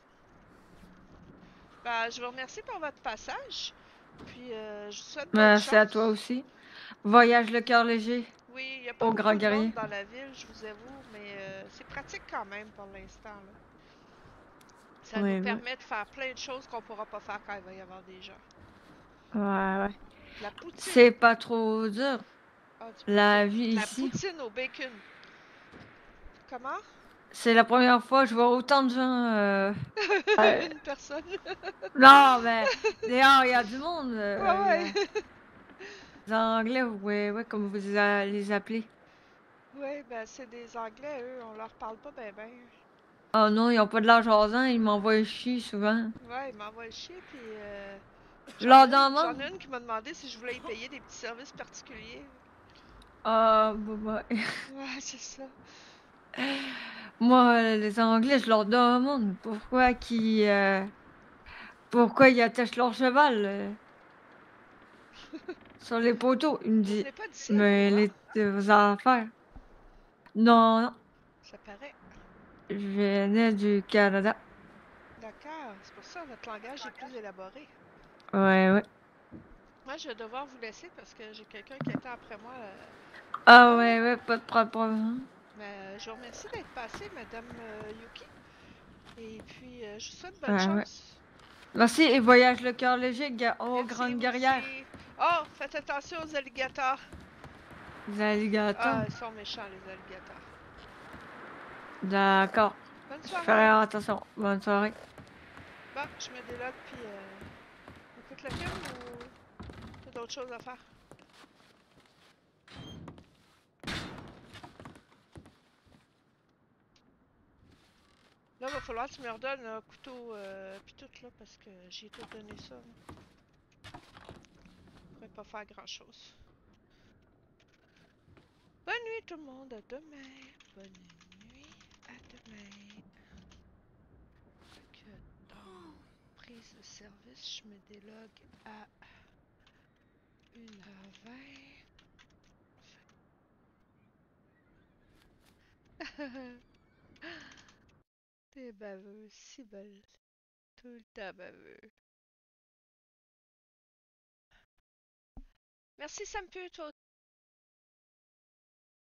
Ben, je vous remercie pour votre passage. Puis, je vous souhaite bonne Merci à toi chance. aussi. Voyage le cœur léger. Oui, il n'y a pas Au beaucoup Grand de Guerrier. monde dans la ville, je vous avoue, mais c'est pratique quand même pour l'instant, là. Ça nous Ouais, ouais. permet de faire plein de choses qu'on pourra pas faire quand il va y avoir des gens. Ouais, ouais. De la poutine. C'est pas trop dur. Ah, du La bacon. vie De la ici. poutine au bacon. Comment? C'est la première fois que je vois autant de gens. Une personne. Non, mais d'ailleurs, il y a du monde. Ouais, Il y a ouais. des Anglais, ouais, ouais, comme vous les appelez. Ouais, ben c'est des Anglais, eux, on leur parle pas ben ben. Oh non, ils ont pas de l'âge jasant, ils m'envoient chier souvent. Ouais, ils m'envoient chier, puis Je leur j'en demande. ai une qui m'a demandé si je voulais y payer des petits services particuliers. Ah, bah, bah. Ouais, c'est ça. Moi, les Anglais, je leur demande pourquoi ils attachent leur cheval sur les poteaux. Il me Vous dit, venez pas d'ici, mais vous, hein? vos affaires. Non, non, Ça paraît. je venais du Canada. D'accord, c'est pour ça votre langage est plus élaboré. Ouais, ouais. Moi, je vais devoir vous laisser parce que j'ai quelqu'un qui attend après moi. Ah, Là, là. ouais, ouais, pas de problème. Mais je vous remercie d'être passée, Madame Yuki. Et puis, je vous souhaite bonne Ouais, ouais. chance. Merci et voyage le cœur léger, Merci, grande vous guerrière. aussi. Oh, faites attention aux alligators. Les alligators. Ah, ils sont méchants, les alligators. D'accord. Bonne Je soirée. ferai attention. Bonne soirée. Bon, je me délogue, puis on écoute le film ou t'as d'autres choses à faire? Là, va falloir que tu me redonnes un couteau puis tout là, parce que j'ai tout donné ça. Là. Je pourrais pas faire grand chose. Bonne nuit tout le monde, à demain. Bonne nuit, à demain. Fait que dans prise de service, je me délogue à 1h20. T'es baveux, si belle. Tout le temps baveux. Merci Sampu, toi